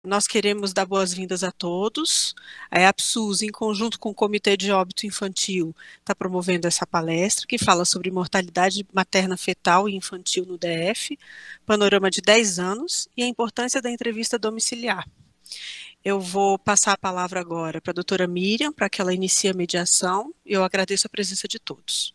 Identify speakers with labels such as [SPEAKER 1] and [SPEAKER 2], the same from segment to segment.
[SPEAKER 1] Nós queremos dar boas-vindas a todos. A EAPSUS, em conjunto com o Comitê de Óbito Infantil, está promovendo essa palestra que fala sobre mortalidade materna fetal e infantil no DF, panorama de 10 anos e a importância da entrevista domiciliar. Eu vou passar a palavra agora para a doutora Miriam, para que ela inicie a mediação. Eu agradeço a presença de todos.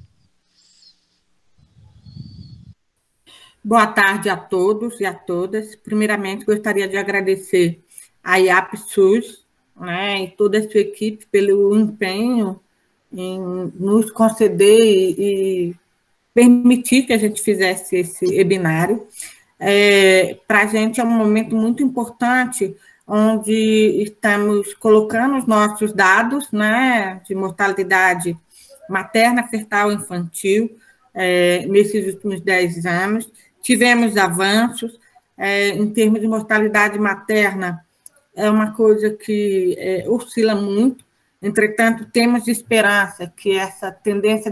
[SPEAKER 2] Boa tarde a todos e a todas. Primeiramente, gostaria de agradecer a IAPSUS, né, e toda a sua equipe pelo empenho em nos conceder e permitir que a gente fizesse esse webinário. Para a gente é um momento muito importante, onde estamos colocando os nossos dados, né, de mortalidade materna, fetal e infantil, nesses últimos 10 anos. Tivemos avanços em termos de mortalidade materna, é uma coisa que oscila muito, entretanto, temos esperança que essa tendência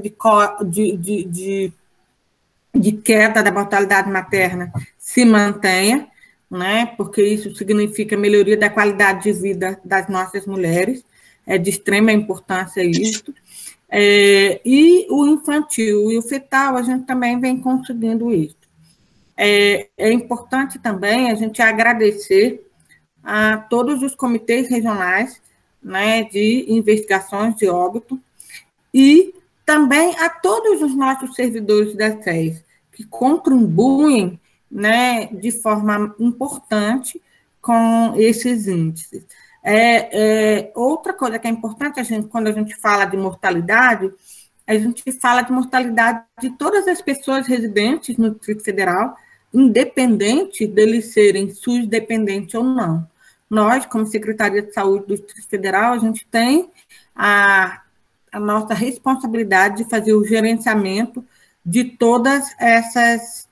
[SPEAKER 2] de queda da mortalidade materna se mantenha, né, porque isso significa melhoria da qualidade de vida das nossas mulheres, é de extrema importância isso. E o infantil e o fetal, a gente também vem conseguindo isso. É importante também a gente agradecer a todos os comitês regionais, né, de investigações de óbito e também a todos os nossos servidores da SES, que contribuem, né, de forma importante com esses índices. Outra coisa que é importante, quando a gente fala de mortalidade, a gente fala de mortalidade de todas as pessoas residentes no Distrito Federal, independente deles serem SUS dependentes ou não. Nós, como Secretaria de Saúde do Distrito Federal, a gente tem a nossa responsabilidade de fazer o gerenciamento de todas essas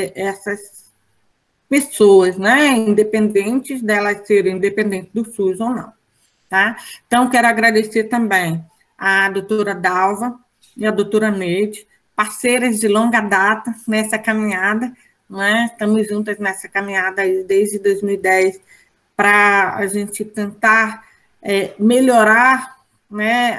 [SPEAKER 2] pessoas, né, independentes delas serem dependentes do SUS ou não. Tá? Então, quero agradecer também a doutora Dalva e a doutora Neide, parceiras de longa data nessa caminhada, né? Estamos juntas nessa caminhada desde 2010 para a gente tentar melhorar, né,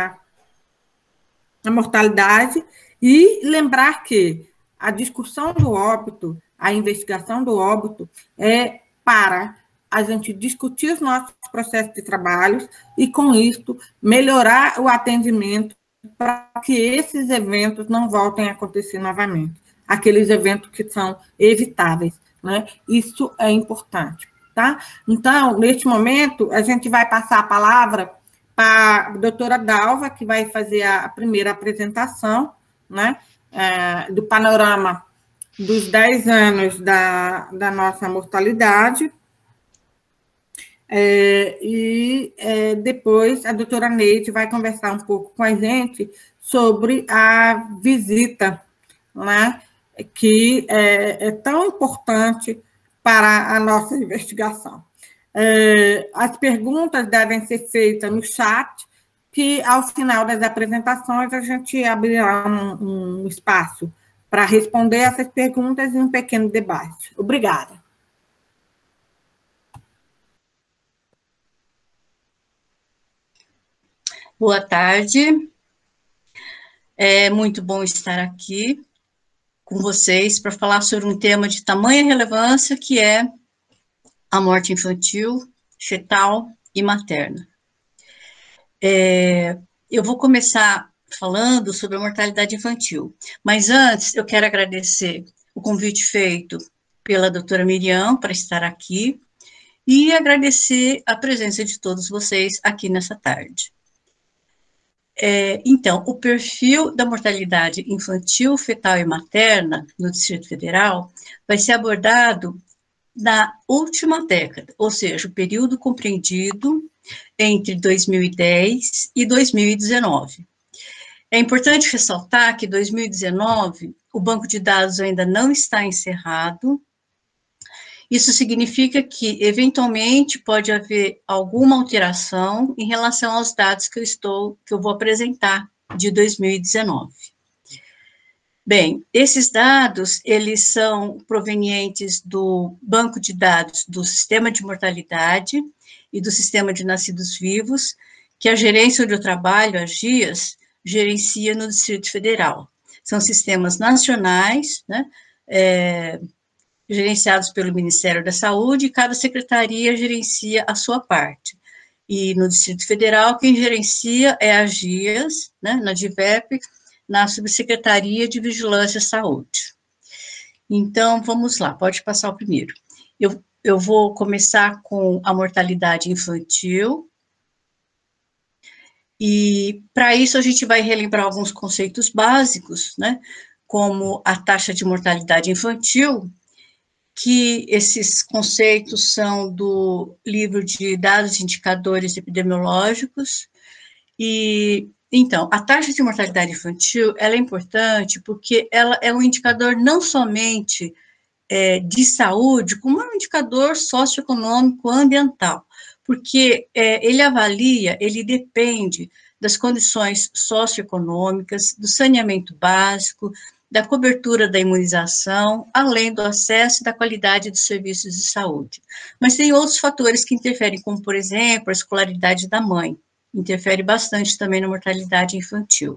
[SPEAKER 2] a mortalidade e lembrar que a discussão do óbito, a investigação do óbito é para a gente discutir os nossos processos de trabalho e, com isso, melhorar o atendimento para que esses eventos não voltem a acontecer novamente, aqueles eventos que são evitáveis, né? Isso é importante, tá? Então, neste momento, a gente vai passar a palavra para a doutora Dalva, que vai fazer a primeira apresentação, né, do panorama dos 10 anos da nossa mortalidade, depois a doutora Neide vai conversar um pouco com a gente sobre a visita, né, que é tão importante para a nossa investigação. As perguntas devem ser feitas no chat, que ao final das apresentações a gente abrirá um espaço para responder essas perguntas e um pequeno debate. Obrigada.
[SPEAKER 3] Boa tarde. É muito bom estar aqui com vocês para falar sobre um tema de tamanha relevância, que é a morte infantil, fetal e materna. Eu vou começar falando sobre a mortalidade infantil, mas antes eu quero agradecer o convite feito pela doutora Miriam para estar aqui e agradecer a presença de todos vocês aqui nessa tarde. Então, o perfil da mortalidade infantil, fetal e materna no Distrito Federal vai ser abordado na última década, ou seja, o período compreendido entre 2010 e 2019. É importante ressaltar que em 2019 o banco de dados ainda não está encerrado. Isso significa que, eventualmente, pode haver alguma alteração em relação aos dados que eu vou apresentar de 2019. Bem, esses dados, eles são provenientes do banco de dados do Sistema de Mortalidade e do Sistema de Nascidos Vivos, que a Gerência onde eu trabalho, a GIAS, gerencia no Distrito Federal. São sistemas nacionais, né, gerenciados pelo Ministério da Saúde, e cada secretaria gerencia a sua parte. E no Distrito Federal, quem gerencia é a GIAS, né, na DIVEP, na Subsecretaria de Vigilância à Saúde. Então, vamos lá, pode passar o primeiro. Eu vou começar com a mortalidade infantil, e para isso a gente vai relembrar alguns conceitos básicos, né, como a taxa de mortalidade infantil, que esses conceitos são do livro de dados e indicadores epidemiológicos. E então, a taxa de mortalidade infantil, ela é importante porque ela é um indicador não somente de saúde, como é um indicador socioeconômico ambiental, porque ele depende das condições socioeconômicas, do saneamento básico, da cobertura da imunização, além do acesso e da qualidade dos serviços de saúde. Mas tem outros fatores que interferem, como, por exemplo, a escolaridade da mãe, interfere bastante também na mortalidade infantil.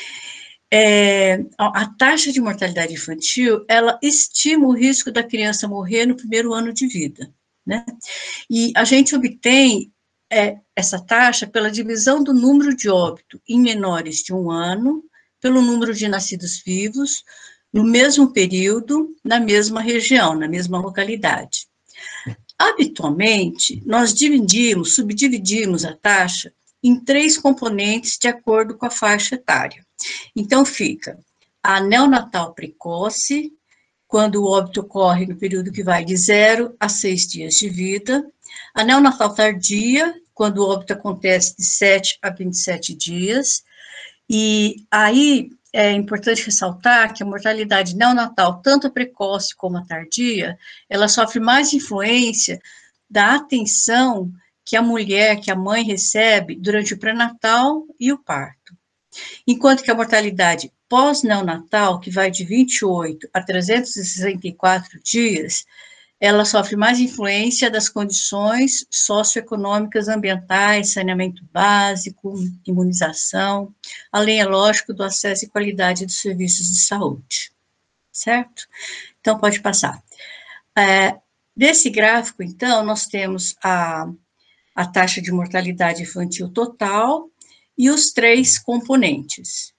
[SPEAKER 3] A taxa de mortalidade infantil, ela estima o risco da criança morrer no primeiro ano de vida, né? E a gente obtém essa taxa pela divisão do número de óbito em menores de 1 ano, pelo número de nascidos vivos, no mesmo período, na mesma região, na mesma localidade. Habitualmente, nós subdividimos a taxa em 3 componentes de acordo com a faixa etária. Então, fica a neonatal precoce, quando o óbito ocorre no período que vai de 0 a 6 dias de vida, a neonatal tardia, quando o óbito acontece de 7 a 27 dias, e aí é importante ressaltar que a mortalidade neonatal, tanto a precoce como a tardia, ela sofre mais influência da atenção que a mulher, que a mãe recebe durante o pré-natal e o parto. Enquanto que a mortalidade pós-neonatal, que vai de 28 a 364 dias, ela sofre mais influência das condições socioeconômicas, ambientais, saneamento básico, imunização, além, é lógico, do acesso e qualidade dos serviços de saúde, certo? Então, pode passar. Desse gráfico, então, nós temos a taxa de mortalidade infantil total e os 3 componentes.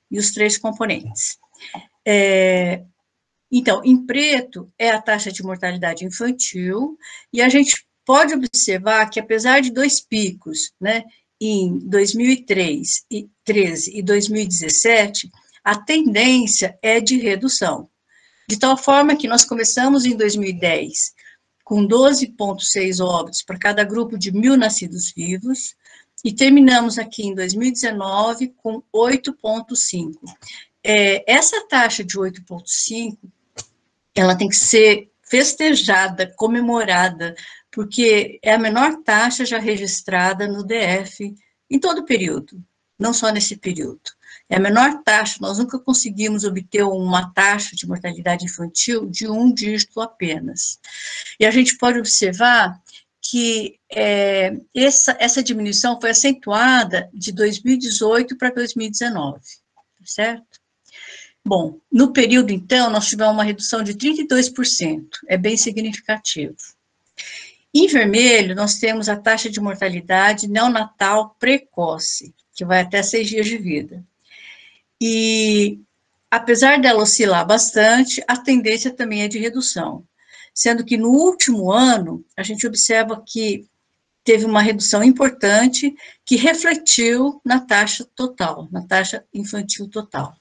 [SPEAKER 3] Então, em preto é a taxa de mortalidade infantil, e a gente pode observar que, apesar de 2 picos, né, em 2013 e 2017, a tendência é de redução. De tal forma que nós começamos em 2010 com 12,6 óbitos para cada grupo de 1.000 nascidos vivos, e terminamos aqui em 2019 com 8,5. Essa taxa de 8,5, ela tem que ser festejada, comemorada, porque é a menor taxa já registrada no DF em todo o período, não só nesse período. É a menor taxa, nós nunca conseguimos obter uma taxa de mortalidade infantil de 1 dígito apenas. E a gente pode observar que essa diminuição foi acentuada de 2018 para 2019, certo? Bom, no período, então, nós tivemos uma redução de 32%, é bem significativo. Em vermelho, nós temos a taxa de mortalidade neonatal precoce, que vai até 6 dias de vida. E, apesar dela oscilar bastante, a tendência também é de redução, sendo que no último ano, a gente observa que teve uma redução importante que refletiu na taxa total, na taxa infantil total.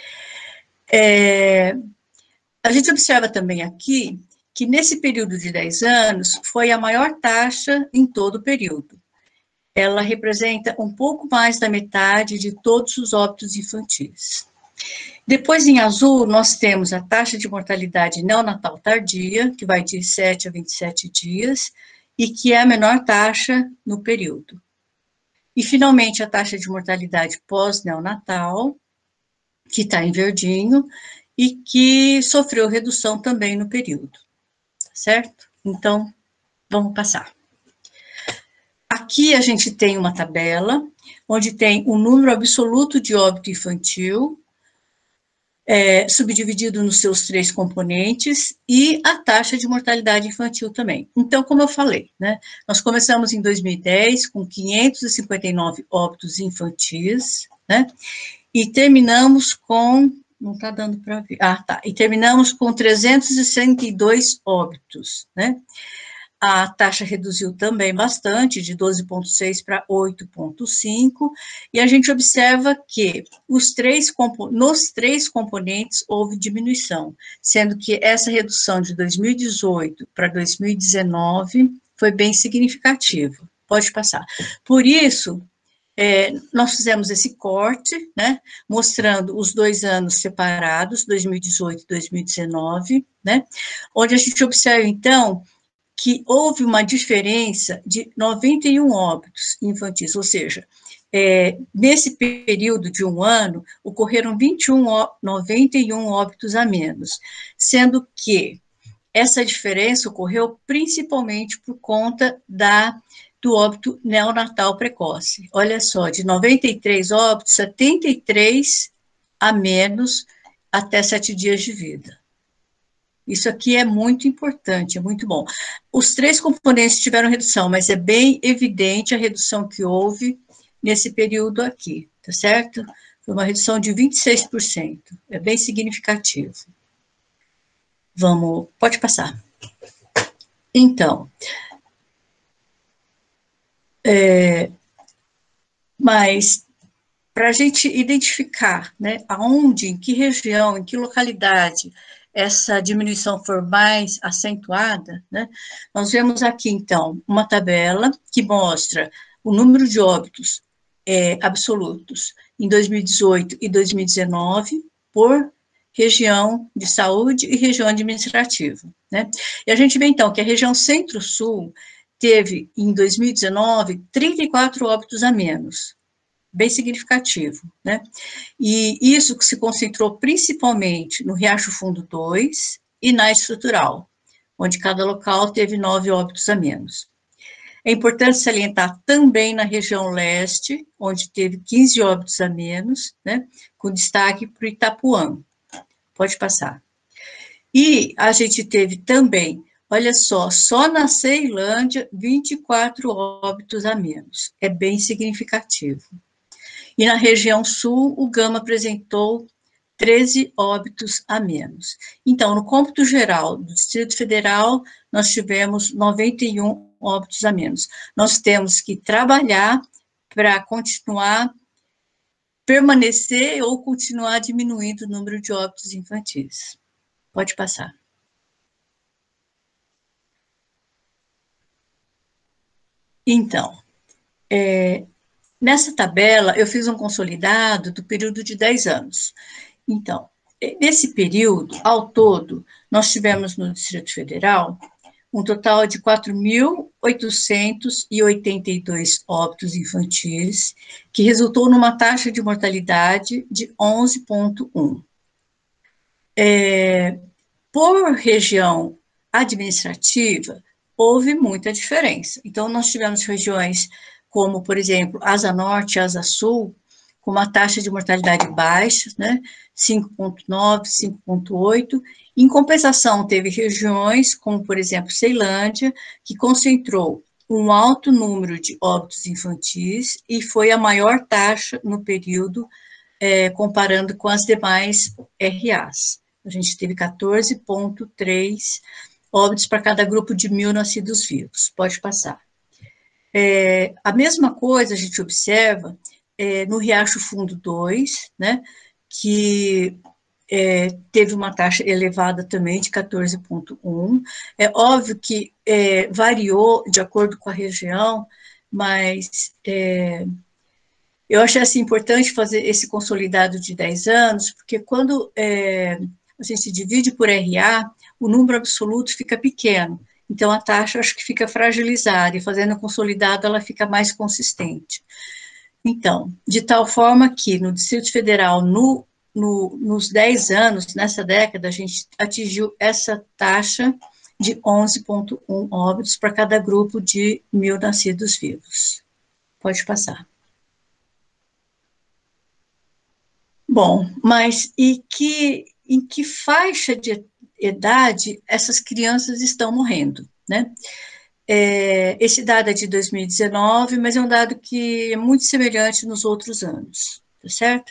[SPEAKER 3] A gente observa também aqui que nesse período de 10 anos foi a maior taxa em todo o período. Ela representa um pouco mais da metade de todos os óbitos infantis. Depois, em azul, nós temos a taxa de mortalidade neonatal tardia, que vai de 7 a 27 dias, e que é a menor taxa no período. E, finalmente, a taxa de mortalidade pós-neonatal, que está em verdinho, e que sofreu redução também no período, certo? Então, vamos passar. Aqui a gente tem uma tabela, onde tem o número absoluto de óbito infantil, subdividido nos seus 3 componentes, e a taxa de mortalidade infantil também. Então, como eu falei, né, nós começamos em 2010 com 559 óbitos infantis, né, e terminamos com, não está dando para ver, e terminamos com 362 óbitos, né. A taxa reduziu também bastante, de 12,6 para 8,5, e a gente observa que nos 3 componentes houve diminuição, sendo que essa redução de 2018 para 2019 foi bem significativa. Pode passar. Por isso, nós fizemos esse corte, né, mostrando os 2 anos separados, 2018 e 2019, né, onde a gente observa, então, que houve uma diferença de 91 óbitos infantis, ou seja, nesse período de 1 ano, ocorreram 91 óbitos a menos, sendo que essa diferença ocorreu principalmente por conta do óbito neonatal precoce. Olha só, de 93 óbitos, 73 a menos até 7 dias de vida. Isso aqui é muito importante, é muito bom. Os 3 componentes tiveram redução, mas é bem evidente a redução que houve nesse período aqui, tá certo? Foi uma redução de 26%, é bem significativo. Pode passar. Então, mas para a gente identificar, né, aonde, em que região, em que localidade essa diminuição for mais acentuada, né, nós vemos aqui, então, uma tabela que mostra o número de óbitos absolutos em 2018 e 2019 por região de saúde e região administrativa, né? E a gente vê, então, que a região Centro-Sul teve, em 2019, 34 óbitos a menos, bem significativo, né? E isso que se concentrou principalmente no Riacho Fundo 2 e na Estrutural, onde cada local teve 9 óbitos a menos. É importante salientar também na região leste, onde teve 15 óbitos a menos, né? Com destaque para o Itapuã. Pode passar. E a gente teve também, olha só na Ceilândia, 24 óbitos a menos. É bem significativo. E na região sul, o Gama apresentou 13 óbitos a menos. Então, no cômputo geral do Distrito Federal, nós tivemos 91 óbitos a menos. Nós temos que trabalhar para continuar, permanecer ou continuar diminuindo o número de óbitos infantis. Pode passar. Então, nessa tabela, eu fiz um consolidado do período de 10 anos. Então, nesse período, ao todo, nós tivemos no Distrito Federal um total de 4.882 óbitos infantis, que resultou numa taxa de mortalidade de 11,1. Por região administrativa, houve muita diferença. Então, nós tivemos regiões como, por exemplo, Asa Norte e Asa Sul, com uma taxa de mortalidade baixa, né, 5,9, 5,8. Em compensação, teve regiões, como, por exemplo, Ceilândia, que concentrou um alto número de óbitos infantis e foi a maior taxa no período, comparando com as demais RAs. A gente teve 14,3 óbitos para cada grupo de 1.000 nascidos vivos. Pode passar. A mesma coisa a gente observa no Riacho Fundo 2, né, que teve uma taxa elevada também de 14,1. É óbvio que variou de acordo com a região, mas eu achei assim, importante fazer esse consolidado de 10 anos, porque quando a gente divide por RA, o número absoluto fica pequeno. Então, a taxa acho que fica fragilizada, e fazendo consolidado ela fica mais consistente. Então, de tal forma que no Distrito Federal, no nos 10 anos, nessa década, a gente atingiu essa taxa de 11,1 óbitos para cada grupo de 1.000 nascidos vivos. Pode passar. Bom, mas em que faixa de idade essas crianças estão morrendo, né? Esse dado é de 2019, mas é um dado que é muito semelhante nos outros anos, tá certo?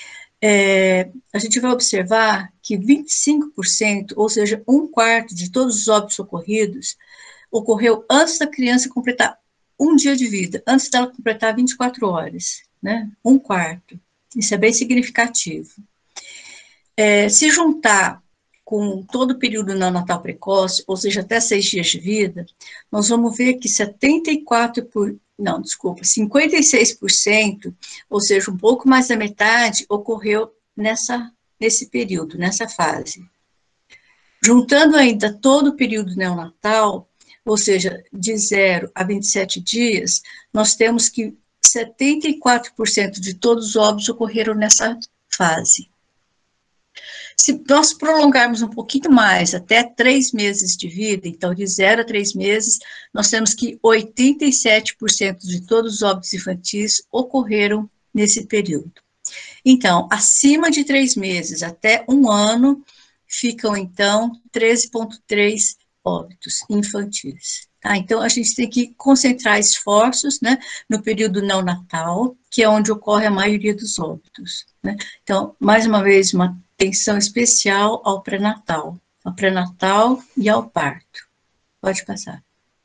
[SPEAKER 3] A gente vai observar que 25%, ou seja, 1/4 de todos os óbitos ocorridos, ocorreu antes da criança completar um dia de vida, antes dela completar 24 horas, né? 1/4. Isso é bem significativo. Se juntar com todo o período neonatal precoce, ou seja, até 6 dias de vida, nós vamos ver que 56%, ou seja, um pouco mais da metade, ocorreu nesse período, nessa fase. Juntando ainda todo o período neonatal, ou seja, de 0 a 27 dias, nós temos que 74% de todos os óbitos ocorreram nessa fase. Se nós prolongarmos um pouquinho mais, até 3 meses de vida, então de 0 a 3 meses, nós temos que 87% de todos os óbitos infantis ocorreram nesse período. Então, acima de 3 meses até 1 ano, ficam, então, 13,3 óbitos infantis. Tá? Então, a gente tem que concentrar esforços, né, no período neonatal, que é onde ocorre a maioria dos óbitos, né? Então, mais uma vez, uma atenção especial ao pré-natal e ao parto. Pode passar.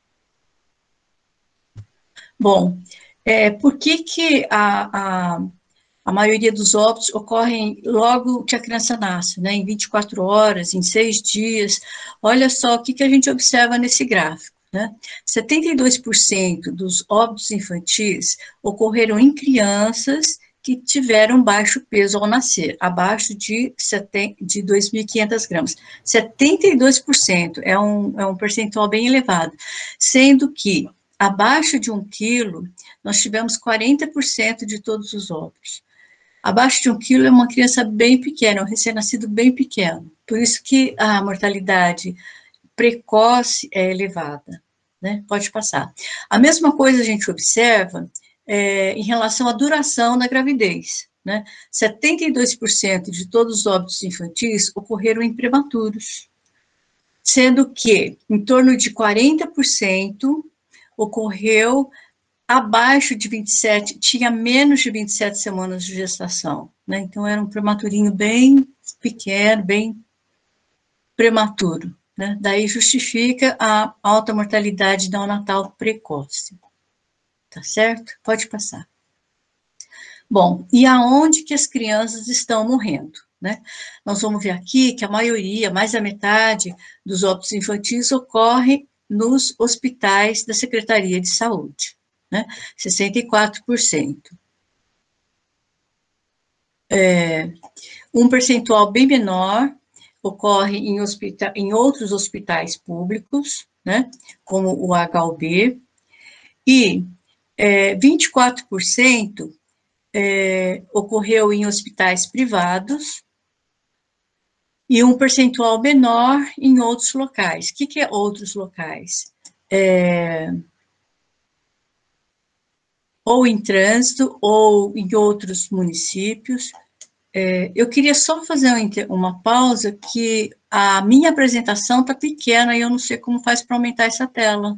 [SPEAKER 3] Bom, por que a maioria dos óbitos ocorrem logo que a criança nasce, né, em 24 horas, em 6 dias? Olha só o que a gente observa nesse gráfico, né? 72% dos óbitos infantis ocorreram em crianças que tiveram baixo peso ao nascer, abaixo de 2.500 gramas. 72% é um percentual bem elevado, sendo que abaixo de 1 quilo, nós tivemos 40% de todos os óbitos. Abaixo de 1 quilo é uma criança bem pequena, um recém-nascido bem pequeno. Por isso que a mortalidade precoce é elevada, né? Pode passar. A mesma coisa a gente observa em relação à duração da gravidez, né? 72% de todos os óbitos infantis ocorreram em prematuros, sendo que em torno de 40% ocorreu abaixo de 27, tinha menos de 27 semanas de gestação, né? Então era um prematurinho bem pequeno, bem prematuro, né? Daí justifica a alta mortalidade neonatal precoce. Tá certo? Pode passar. Bom, e aonde que as crianças estão morrendo, né? Nós vamos ver aqui que a maioria, mais da metade dos óbitos infantis ocorre nos hospitais da Secretaria de Saúde, né? 64%. Um percentual bem menor ocorre em outros hospitais públicos, né? Como o HUB, e 24% ocorreu em hospitais privados e um percentual menor em outros locais. O que é outros locais? Ou em trânsito, ou em outros municípios. Eu queria só fazer uma pausa, que a minha apresentação está pequena e eu não sei como faz para aumentar essa tela.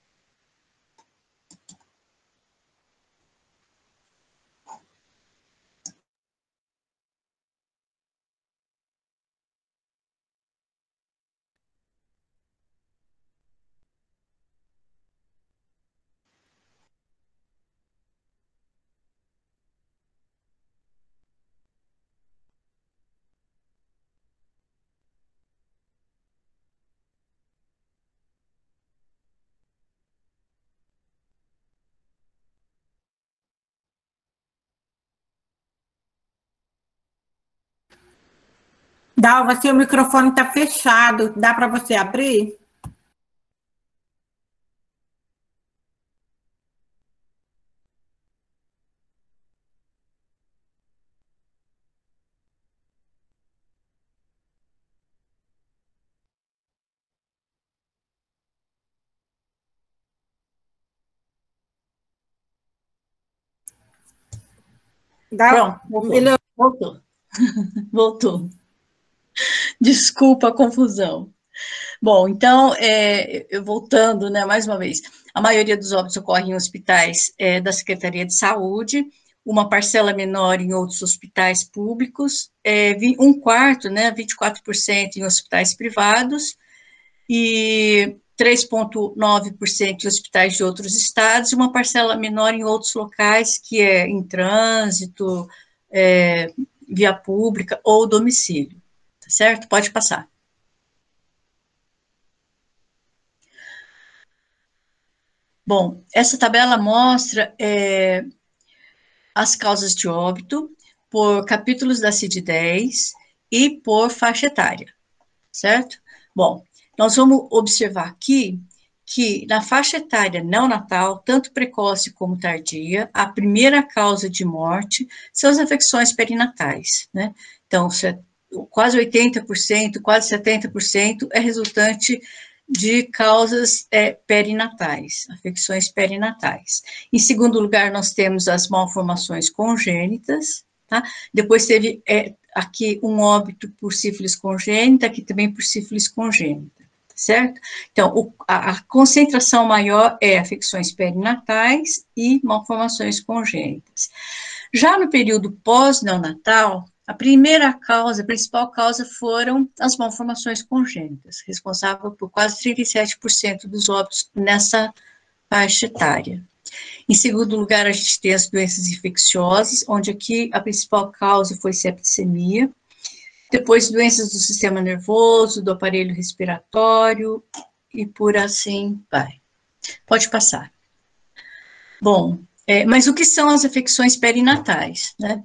[SPEAKER 2] Dalva, seu microfone está fechado. Dá para você abrir?
[SPEAKER 3] Pronto, voltou. Voltou. Desculpa a confusão. Bom, então, voltando, né, mais uma vez, a maioria dos óbitos ocorre em hospitais da Secretaria de Saúde, uma parcela menor em outros hospitais públicos, um quarto, né, 24% em hospitais privados, e 3,9% em hospitais de outros estados, e uma parcela menor em outros locais, que é em trânsito, via pública ou domicílio, tá certo? Pode passar. Bom, essa tabela mostra as causas de óbito por capítulos da CID-10 e por faixa etária, certo? Bom, nós vamos observar aqui que na faixa etária neonatal, tanto precoce como tardia, a primeira causa de morte são as infecções perinatais, né? Então, quase 80%, quase 70% é resultante de causas perinatais, afecções perinatais. Em segundo lugar, nós temos as malformações congênitas, tá? Depois teve aqui um óbito por sífilis congênita, aqui também por sífilis congênita, certo? Então, a concentração maior é afecções perinatais e malformações congênitas. Já no período pós-neonatal, a principal causa foram as malformações congênitas, responsável por quase 37% dos óbitos nessa faixa etária. Em segundo lugar, a gente tem as doenças infecciosas, onde aqui a principal causa foi septicemia. Depois, doenças do sistema nervoso, do aparelho respiratório, e por assim vai. Pode passar. Bom, mas o que são as afecções perinatais, né?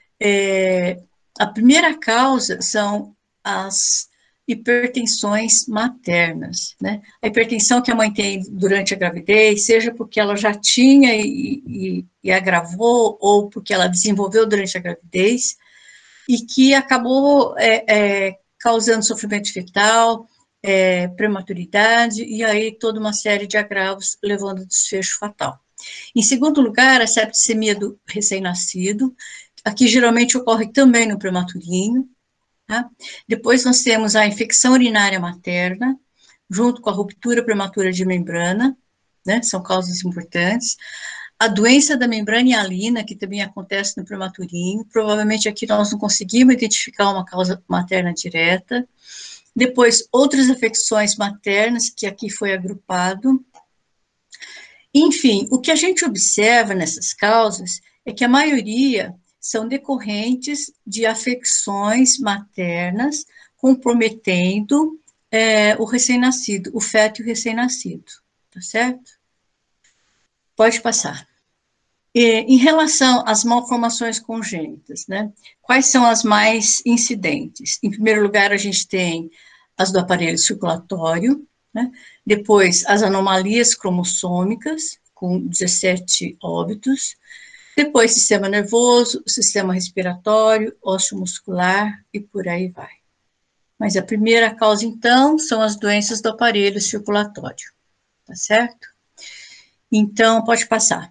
[SPEAKER 3] A primeira causa são as hipertensões maternas, né? A hipertensão que a mãe tem durante a gravidez, seja porque ela já tinha e agravou, ou porque ela desenvolveu durante a gravidez, e que acabou causando sofrimento fetal, prematuridade, e aí toda uma série de agravos levando ao desfecho fatal. Em segundo lugar, a septicemia do recém-nascido, aqui geralmente ocorre também no prematurinho, tá? Depois nós temos a infecção urinária materna, junto com a ruptura prematura de membrana, né, são causas importantes. A doença da membrana hialina, que também acontece no prematurinho, provavelmente aqui nós não conseguimos identificar uma causa materna direta. Depois, outras afecções maternas, que aqui foi agrupado. Enfim, o que a gente observa nessas causas é que a maioria são decorrentes de afecções maternas comprometendo o recém-nascido, o feto e o recém-nascido, tá certo? Pode passar. Em relação às malformações congênitas, né? Quais são as mais incidentes? Em primeiro lugar, a gente tem as do aparelho circulatório, né? Depois, as anomalias cromossômicas, com 17 óbitos. Depois, sistema nervoso, sistema respiratório, osteomuscular e por aí vai. Mas a primeira causa, então, são as doenças do aparelho circulatório, tá certo? Então, pode passar.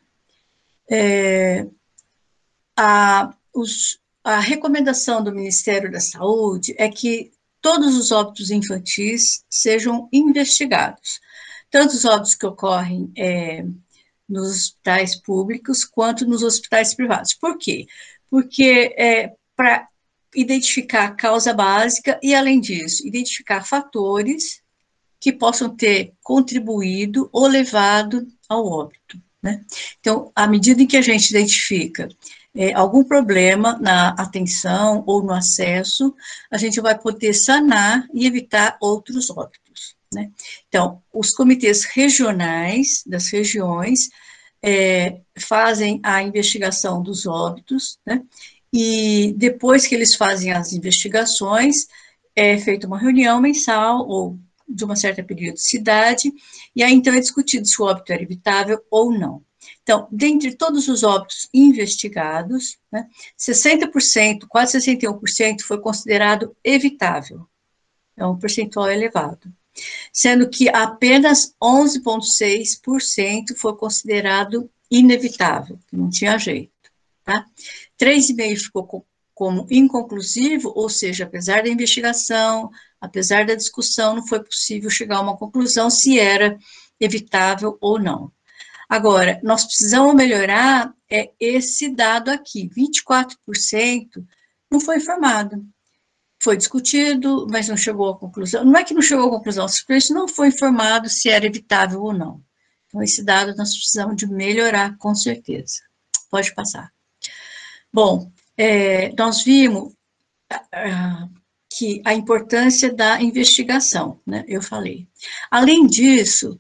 [SPEAKER 3] A recomendação do Ministério da Saúde é que todos os óbitos infantis sejam investigados, tanto os óbitos que ocorrem nos hospitais públicos quanto nos hospitais privados. Por quê? Porque para identificar a causa básica e, além disso, identificar fatores que possam ter contribuído ou levado ao óbito, né? Então, à medida em que a gente identifica algum problema na atenção ou no acesso, a gente vai poder sanar e evitar outros óbitos, né? Então, os comitês regionais das regiões fazem a investigação dos óbitos, né? E depois que eles fazem as investigações, é feita uma reunião mensal ou de uma certa periodicidade, e aí então é discutido se o óbito era evitável ou não. Então, dentre todos os óbitos investigados, né, 60%, quase 61% foi considerado evitável. É um percentual elevado. Sendo que apenas 11,6% foi considerado inevitável, que não tinha jeito, tá? 3,5 ficou como inconclusivo, ou seja, apesar da investigação, apesar da discussão, não foi possível chegar a uma conclusão se era evitável ou não. Agora, nós precisamos melhorar esse dado aqui, 24% não foi informado. Foi discutido, mas não chegou à conclusão. Não é que não chegou à conclusão, simplesmente não foi informado se era evitável ou não. Então, esse dado nós precisamos de melhorar, com certeza. Pode passar. Bom, nós vimos que a importância da investigação, né? Eu falei. Além disso,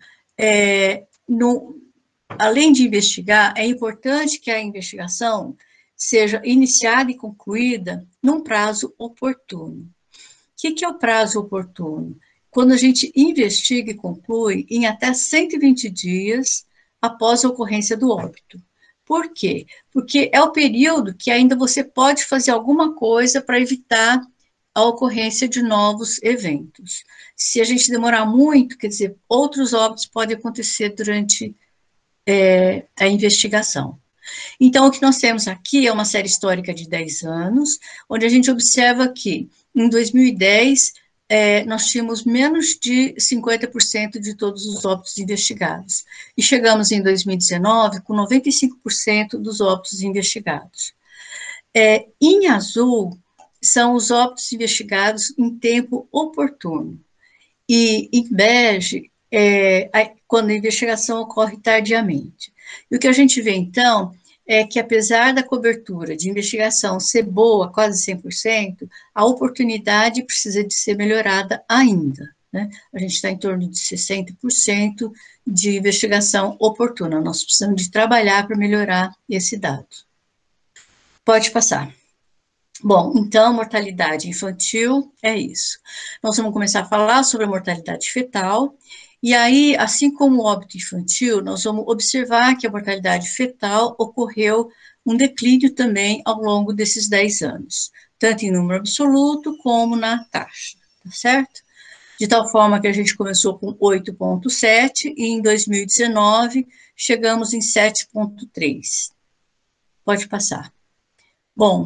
[SPEAKER 3] além de investigar, é importante que a investigação seja iniciada e concluída num prazo oportuno. O que é o prazo oportuno? Quando a gente investiga e conclui em até 120 dias após a ocorrência do óbito. Por quê? Porque é o período que ainda você pode fazer alguma coisa para evitar a ocorrência de novos eventos. Se a gente demorar muito, quer dizer, outros óbitos podem acontecer durante a investigação. Então, o que nós temos aqui é uma série histórica de 10 anos, onde a gente observa que, em 2010, nós tínhamos menos de 50% de todos os óbitos investigados. E chegamos em 2019 com 95% dos óbitos investigados. Em azul, são os óbitos investigados em tempo oportuno. E em bege, quando a investigação ocorre tardiamente. E o que a gente vê, então, é que apesar da cobertura de investigação ser boa, quase 100%, a oportunidade precisa de ser melhorada ainda, né? A gente está em torno de 60% de investigação oportuna. Nós precisamos de trabalhar para melhorar esse dado. Pode passar. Bom, então, mortalidade infantil é isso. Nós vamos começar a falar sobre a mortalidade fetal, e aí, assim como o óbito infantil, nós vamos observar que a mortalidade fetal ocorreu um declínio também ao longo desses 10 anos, tanto em número absoluto como na taxa, tá certo? De tal forma que a gente começou com 8,7 e em 2019 chegamos em 7,3. Pode passar. Bom,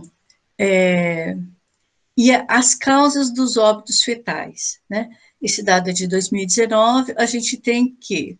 [SPEAKER 3] e as causas dos óbitos fetais, né? Esse dado é de 2019, a gente tem que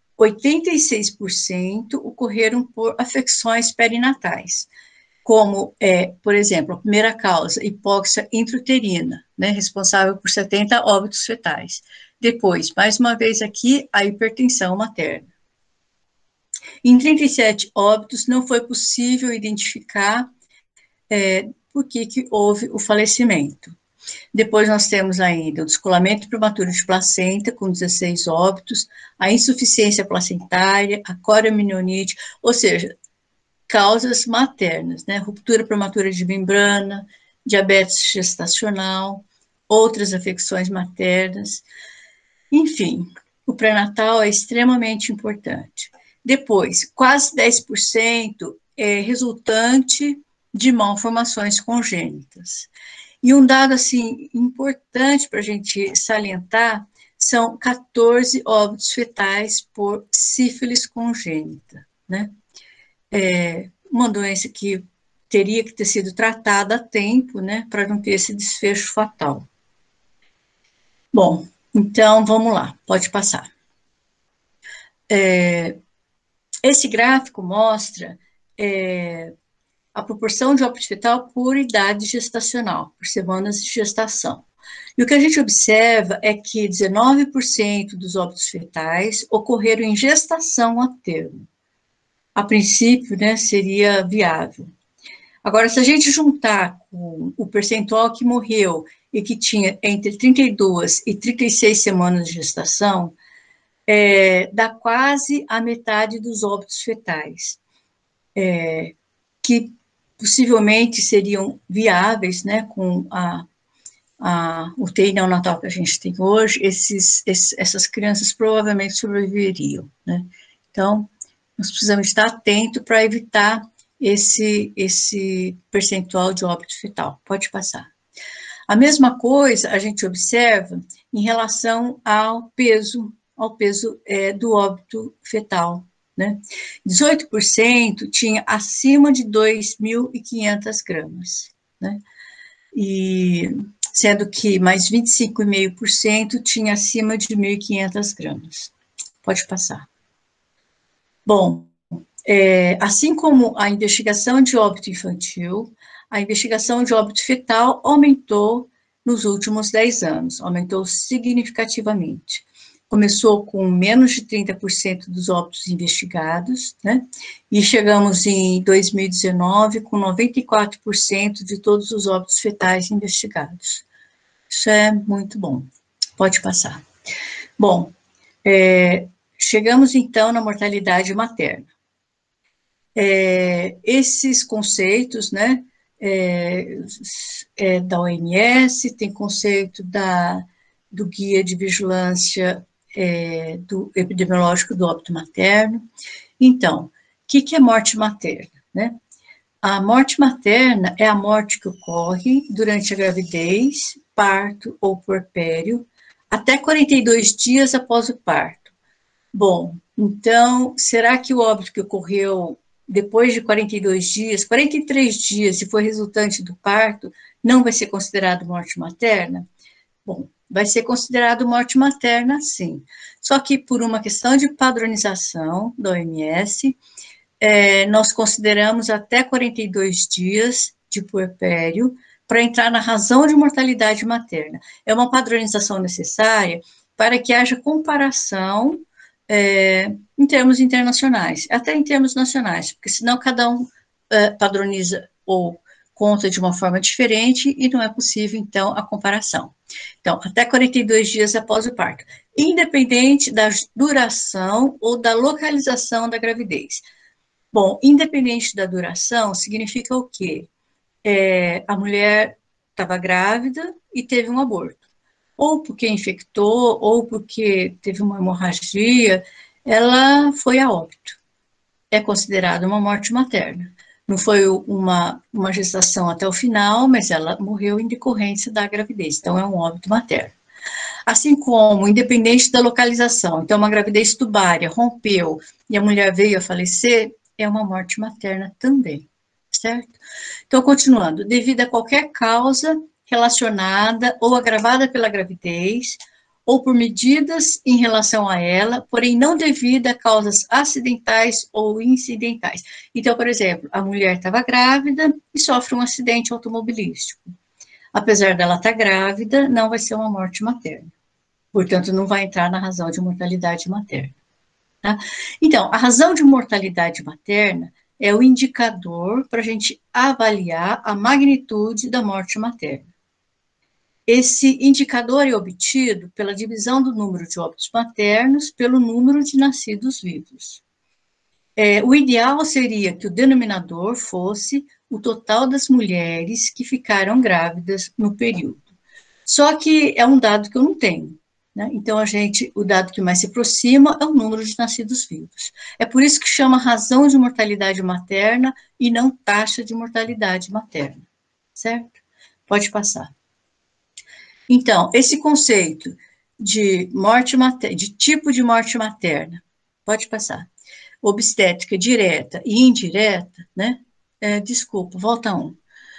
[SPEAKER 3] 86% ocorreram por afecções perinatais, como, por exemplo, a primeira causa, hipóxia intrauterina, né, responsável por 70 óbitos fetais. Depois, mais uma vez aqui, a hipertensão materna. Em 37 óbitos, não foi possível identificar por que houve o falecimento. Depois nós temos ainda o descolamento prematuro de placenta, com 16 óbitos, a insuficiência placentária, a coriomielonite, ou seja, causas maternas, né? Ruptura prematura de membrana, diabetes gestacional, outras afecções maternas. Enfim, o pré-natal é extremamente importante. Depois, quase 10% é resultante de malformações congênitas. E um dado, assim, importante para a gente salientar, são 14 óbitos fetais por sífilis congênita, né? Uma doença que teria que ter sido tratada a tempo, né, para não ter esse desfecho fatal. Bom, então, vamos lá, pode passar. Esse gráfico mostra a proporção de óbito fetal por idade gestacional, por semanas de gestação. E o que a gente observa é que 19% dos óbitos fetais ocorreram em gestação a termo. A princípio, né, seria viável. Agora, se a gente juntar com o percentual que morreu e que tinha entre 32 e 36 semanas de gestação, dá quase a metade dos óbitos fetais, que possivelmente seriam viáveis, né, com a UTI neonatal que a gente tem hoje, essas crianças provavelmente sobreviveriam, né? Então, nós precisamos estar atentos para evitar esse percentual de óbito fetal. Pode passar. A mesma coisa a gente observa em relação ao peso do óbito fetal, né? 18% tinha acima de 2.500 gramas, né? E sendo que mais 25,5% tinha acima de 1.500 gramas. Pode passar. Bom, assim como a investigação de óbito infantil, a investigação de óbito fetal aumentou nos últimos 10 anos, aumentou significativamente. Começou com menos de 30% dos óbitos investigados, né? E chegamos em 2019 com 94% de todos os óbitos fetais investigados. Isso é muito bom. Pode passar. Bom, chegamos então na mortalidade materna. Esses conceitos, né, da OMS, tem conceito do Guia de Vigilância do Epidemiológico do Óbito Materno. Então, o que é morte materna, né? A morte materna é a morte que ocorre durante a gravidez, parto ou puerpério, até 42 dias após o parto. Bom, então, será que o óbito que ocorreu depois de 42 dias, 43 dias, se for resultante do parto, não vai ser considerado morte materna? Bom, vai ser considerado morte materna, sim. Só que por uma questão de padronização da OMS, nós consideramos até 42 dias de puerpério para entrar na razão de mortalidade materna. É uma padronização necessária para que haja comparação em termos internacionais, até em termos nacionais, porque senão cada um padroniza ou conta de uma forma diferente e não é possível, então, a comparação. Então, até 42 dias após o parto, independente da duração ou da localização da gravidez. Bom, independente da duração, significa o quê? A mulher estava grávida e teve um aborto. Ou porque infectou, ou porque teve uma hemorragia, ela foi a óbito. É considerada uma morte materna. Não foi uma gestação até o final, mas ela morreu em decorrência da gravidez, então é um óbito materno. Assim como, independente da localização, então uma gravidez tubária rompeu e a mulher veio a falecer, é uma morte materna também, certo? Então, continuando, devido a qualquer causa relacionada ou agravada pela gravidez, ou por medidas em relação a ela, porém não devido a causas acidentais ou incidentais. Então, por exemplo, a mulher estava grávida e sofre um acidente automobilístico. Apesar dela estar grávida, não vai ser uma morte materna. Portanto, não vai entrar na razão de mortalidade materna. Tá? Então, a razão de mortalidade materna é o indicador para a gente avaliar a magnitude da morte materna. Esse indicador é obtido pela divisão do número de óbitos maternos pelo número de nascidos vivos. O ideal seria que o denominador fosse o total das mulheres que ficaram grávidas no período. Só que é um dado que eu não tenho, né? Então, o dado que mais se aproxima é o número de nascidos vivos. É por isso que chama razão de mortalidade materna e não taxa de mortalidade materna, certo? Pode passar. Então, esse conceito de morte materna, de tipo de morte materna, pode passar. Obstétrica direta e indireta, né? Desculpa, volta um.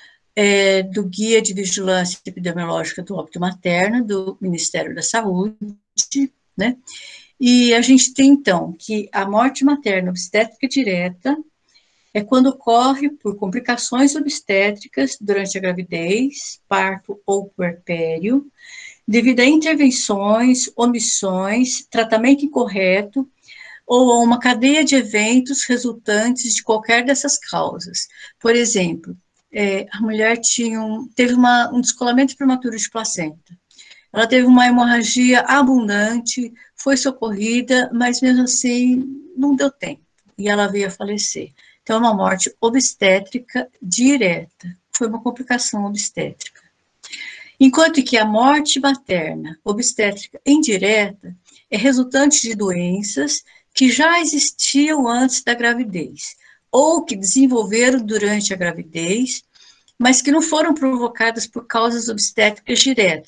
[SPEAKER 3] Do Guia de Vigilância Epidemiológica do Óbito Materno, do Ministério da Saúde, né? E a gente tem, então, que a morte materna obstétrica direta é quando ocorre por complicações obstétricas durante a gravidez, parto ou puerpério, devido a intervenções, omissões, tratamento incorreto, ou a uma cadeia de eventos resultantes de qualquer dessas causas. Por exemplo, a mulher teve um descolamento prematuro de placenta. Ela teve uma hemorragia abundante, foi socorrida, mas mesmo assim não deu tempo, e ela veio a falecer. Então, é uma morte obstétrica direta, foi uma complicação obstétrica. Enquanto que a morte materna obstétrica indireta é resultante de doenças que já existiam antes da gravidez, ou que desenvolveram durante a gravidez, mas que não foram provocadas por causas obstétricas diretas,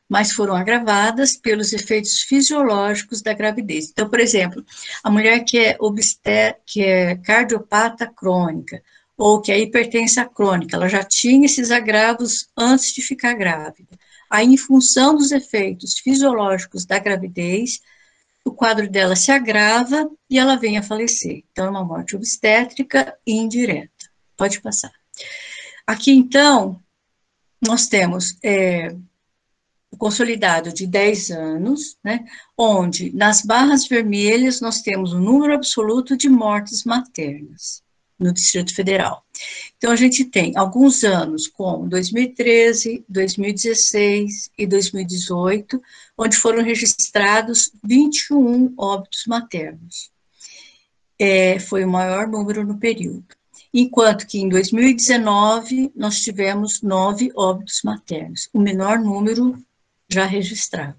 [SPEAKER 3] mas foram agravadas pelos efeitos fisiológicos da gravidez. Então, por exemplo, a mulher que é cardiopata crônica, ou que é hipertensa crônica, ela já tinha esses agravos antes de ficar grávida. Aí, em função dos efeitos fisiológicos da gravidez, o quadro dela se agrava e ela vem a falecer. Então, é uma morte obstétrica indireta. Pode passar. Aqui, então, nós temos o consolidado de 10 anos, né, onde nas barras vermelhas nós temos o número absoluto de mortes maternas no Distrito Federal. Então, a gente tem alguns anos, como 2013, 2016 e 2018, onde foram registrados 21 óbitos maternos. Foi o maior número no período. Enquanto que em 2019, nós tivemos 9 óbitos maternos, o menor número já registrado.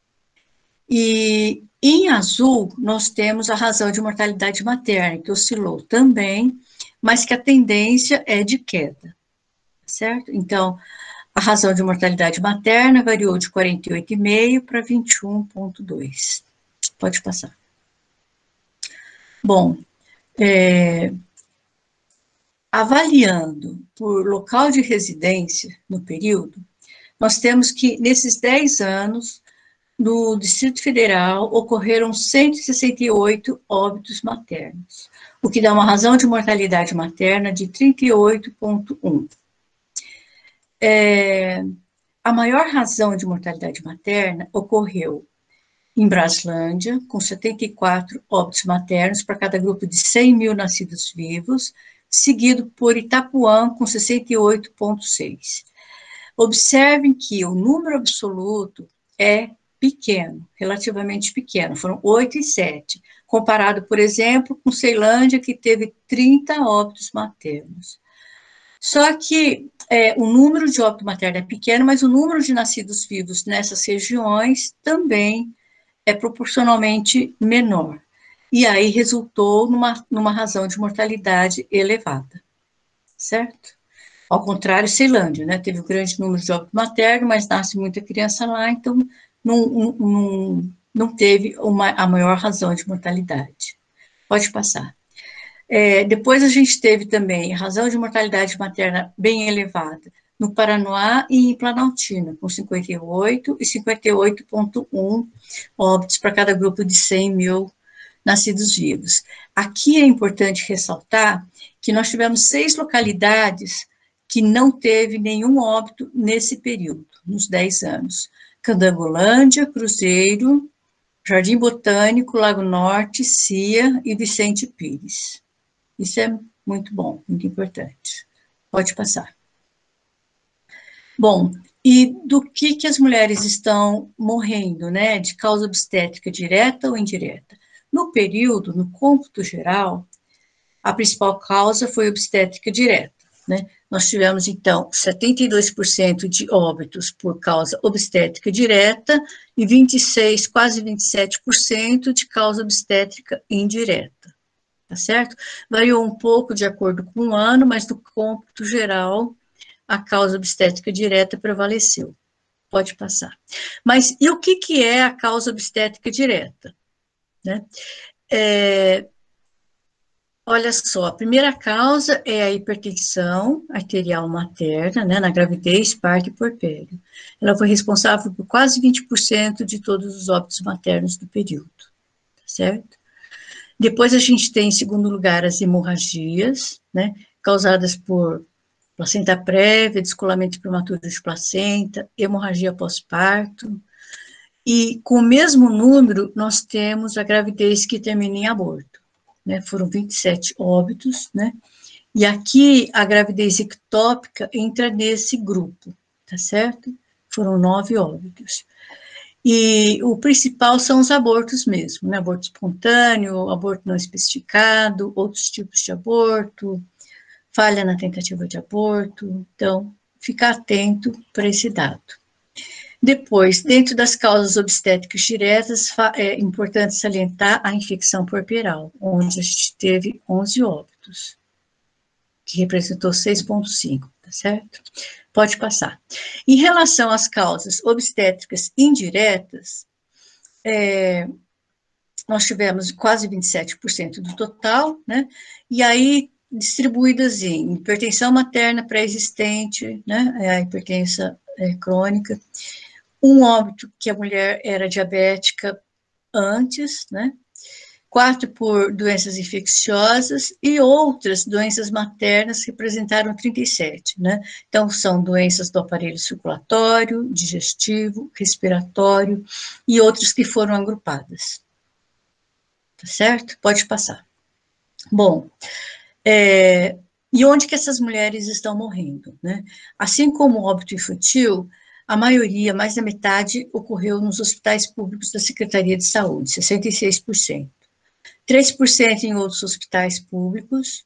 [SPEAKER 3] E em azul, nós temos a razão de mortalidade materna, que oscilou também, mas que a tendência é de queda, certo? Então, a razão de mortalidade materna variou de 48,5 para 21,2. Pode passar. Bom, avaliando por local de residência no período, nós temos que, nesses 10 anos, no Distrito Federal, ocorreram 168 óbitos maternos, o que dá uma razão de mortalidade materna de 38,1. A maior razão de mortalidade materna ocorreu em Braslândia, com 74 óbitos maternos para cada grupo de 100 mil nascidos vivos, seguido por Itapuã, com 68,6. Observem que o número absoluto é pequeno, relativamente pequeno, foram 8 e 7, comparado, por exemplo, com Ceilândia, que teve 30 óbitos maternos. Só que o número de óbito materno é pequeno, mas o número de nascidos vivos nessas regiões também é proporcionalmente menor. E aí resultou numa razão de mortalidade elevada, certo? Ao contrário, Ceilândia, né, teve um grande número de óbito materno, mas nasce muita criança lá, então não teve a maior razão de mortalidade. Pode passar. Depois a gente teve também razão de mortalidade materna bem elevada no Paranoá e em Planaltina, com 58 e 58,1 óbitos para cada grupo de 100 mil nascidos vivos. Aqui é importante ressaltar que nós tivemos 6 localidades que não teve nenhum óbito nesse período, nos 10 anos. Candangolândia, Cruzeiro, Jardim Botânico, Lago Norte, Cia e Vicente Pires. Isso é muito bom, muito importante. Pode passar. Bom, e do que as mulheres estão morrendo, né, de causa obstétrica direta ou indireta? No período, no cômputo geral, a principal causa foi obstétrica direta, né? Nós tivemos, então, 72% de óbitos por causa obstétrica direta e 26, quase 27% de causa obstétrica indireta, tá certo? Variou um pouco de acordo com o ano, mas no cômputo geral, a causa obstétrica direta prevaleceu. Pode passar. Mas e o que é a causa obstétrica direta? Né? Olha só, a primeira causa é a hipertensão arterial materna, né, na gravidez, parto e puerpério. Ela foi responsável por quase 20% de todos os óbitos maternos do período, certo? Depois a gente tem, em segundo lugar, as hemorragias, né, causadas por placenta prévia, descolamento prematuro de placenta, hemorragia pós-parto. E com o mesmo número, nós temos a gravidez que termina em aborto. Né, foram 27 óbitos, né? E aqui a gravidez ectópica entra nesse grupo, tá certo? Foram 9 óbitos. E o principal são os abortos mesmo, né? Aborto espontâneo, aborto não especificado, outros tipos de aborto, falha na tentativa de aborto. Então, ficar atento para esse dado. Depois, dentro das causas obstétricas diretas, é importante salientar a infecção puerperal, onde a gente teve 11 óbitos. que representou 6,5, tá certo? Pode passar. Em relação às causas obstétricas indiretas, nós tivemos quase 27% do total, né? E aí distribuídas em hipertensão materna pré-existente, né? A hipertensão crônica, um óbito que a mulher era diabética antes, né? 4 por doenças infecciosas e outras doenças maternas representaram 37, né? Então, são doenças do aparelho circulatório, digestivo, respiratório e outras que foram agrupadas. Tá certo? Pode passar. Bom, e onde que essas mulheres estão morrendo, né? Assim como o óbito infantil, a maioria, mais da metade, ocorreu nos hospitais públicos da Secretaria de Saúde, 66%. 3% em outros hospitais públicos,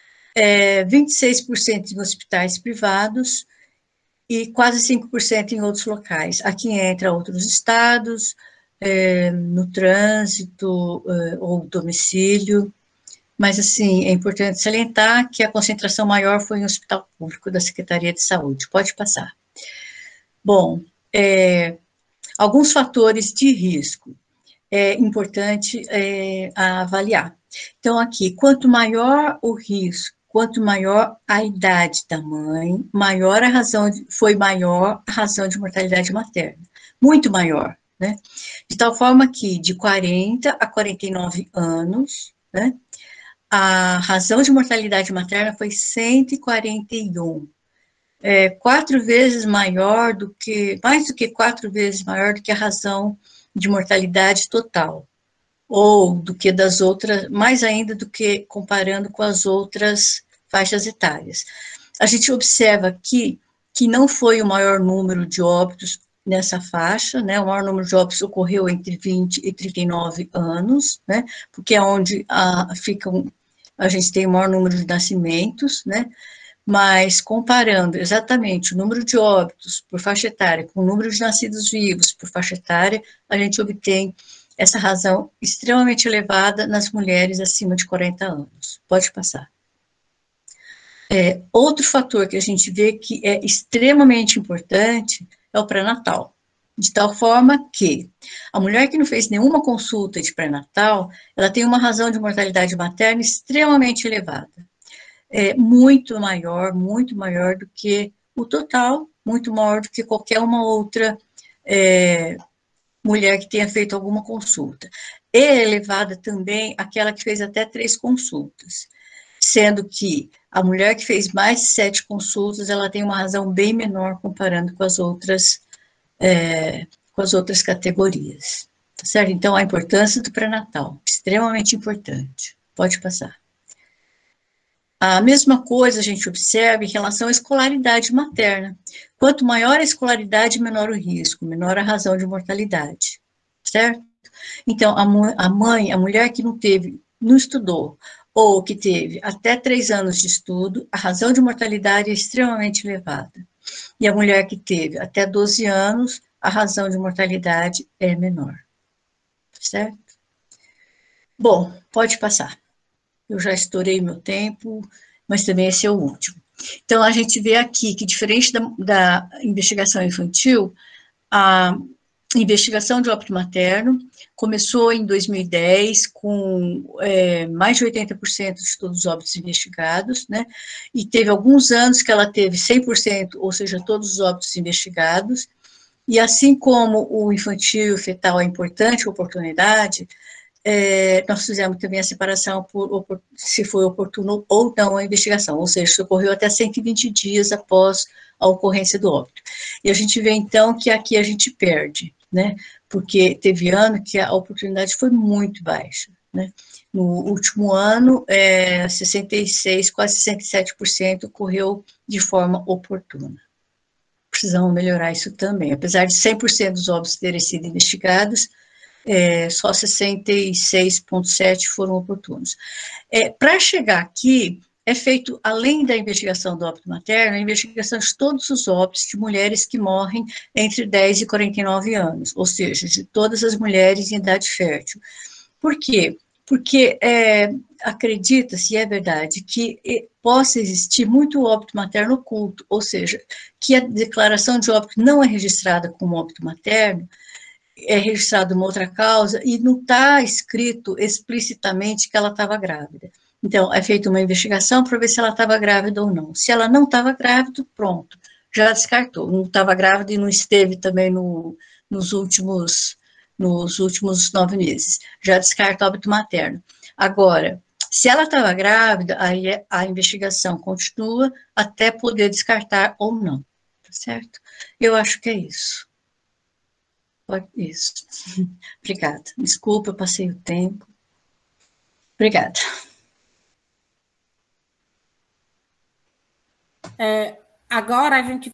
[SPEAKER 3] 26% em hospitais privados e quase 5% em outros locais. Aqui entra outros estados, no trânsito ou domicílio, mas, assim, é importante salientar que a concentração maior foi em hospital público da Secretaria de Saúde. Pode passar. Bom, alguns fatores de risco é importante avaliar. Então, aqui, quanto maior o risco, quanto maior a idade da mãe, foi maior a razão de mortalidade materna. Muito maior, né? De tal forma que, de 40 a 49 anos, né, a razão de mortalidade materna foi 141. Mais do que 4 vezes maior do que a razão de mortalidade total, ou do que das outras, mais ainda do que comparando com as outras faixas etárias. A gente observa aqui que não foi o maior número de óbitos nessa faixa, né, o maior número de óbitos ocorreu entre 20 e 39 anos, né, porque é onde a gente tem o maior número de nascimentos, né, mas comparando exatamente o número de óbitos por faixa etária com o número de nascidos vivos por faixa etária, a gente obtém essa razão extremamente elevada nas mulheres acima de 40 anos. Pode passar. Outro fator que a gente vê que é extremamente importante é o pré-natal, de tal forma que a mulher que não fez nenhuma consulta de pré-natal, ela tem uma razão de mortalidade materna extremamente elevada. Muito maior do que o total, muito maior do que qualquer uma outra mulher que tenha feito alguma consulta. É elevada também aquela que fez até 3 consultas, sendo que a mulher que fez mais de 7 consultas, ela tem uma razão bem menor comparando com as outras categorias. Tá certo? Então, a importância do pré-natal, extremamente importante. Pode passar. A mesma coisa a gente observa em relação à escolaridade materna. Quanto maior a escolaridade, menor o risco, menor a razão de mortalidade, certo? Então, a mulher que não estudou, ou que teve até 3 anos de estudo, a razão de mortalidade é extremamente elevada. E a mulher que teve até 12 anos, a razão de mortalidade é menor, certo? Bom, pode passar. Eu já estourei meu tempo, mas também esse é o último. Então, a gente vê aqui que, diferente da investigação infantil, a investigação de óbito materno começou em 2010 com mais de 80% de todos os óbitos investigados, né? E teve alguns anos que ela teve 100%, ou seja, todos os óbitos investigados. E assim como o infantil e o fetal é importante, oportunidade, nós fizemos também a separação se foi oportuno ou não a investigação, ou seja, isso ocorreu até 120 dias após a ocorrência do óbito. E a gente vê, então, que aqui a gente perde, né, porque teve ano que a oportunidade foi muito baixa, né. No último ano, 66%, quase 67% ocorreu de forma oportuna. Precisamos melhorar isso também, apesar de 100% dos óbitos terem sido investigados, só 66,7% foram oportunos. Para chegar aqui, é feito, além da investigação do óbito materno, a investigação de todos os óbitos de mulheres que morrem entre 10 e 49 anos, ou seja, de todas as mulheres em idade fértil. Por quê? Porque acredita-se, é verdade, que possa existir muito óbito materno oculto, ou seja, que a declaração de óbito não é registrada como óbito materno, é registrada uma outra causa e não está escrito explicitamente que ela estava grávida. Então, é feita uma investigação para ver se ela estava grávida ou não. Se ela não estava grávida, pronto, já descartou. Não estava grávida e não esteve também nos últimos 9 meses. Já descarta óbito materno. Agora, se ela estava grávida, aí a investigação continua até poder descartar ou não, tá certo? Eu acho que é isso. Isso. Obrigada. Desculpa, eu passei o tempo. Obrigada.
[SPEAKER 2] Agora a gente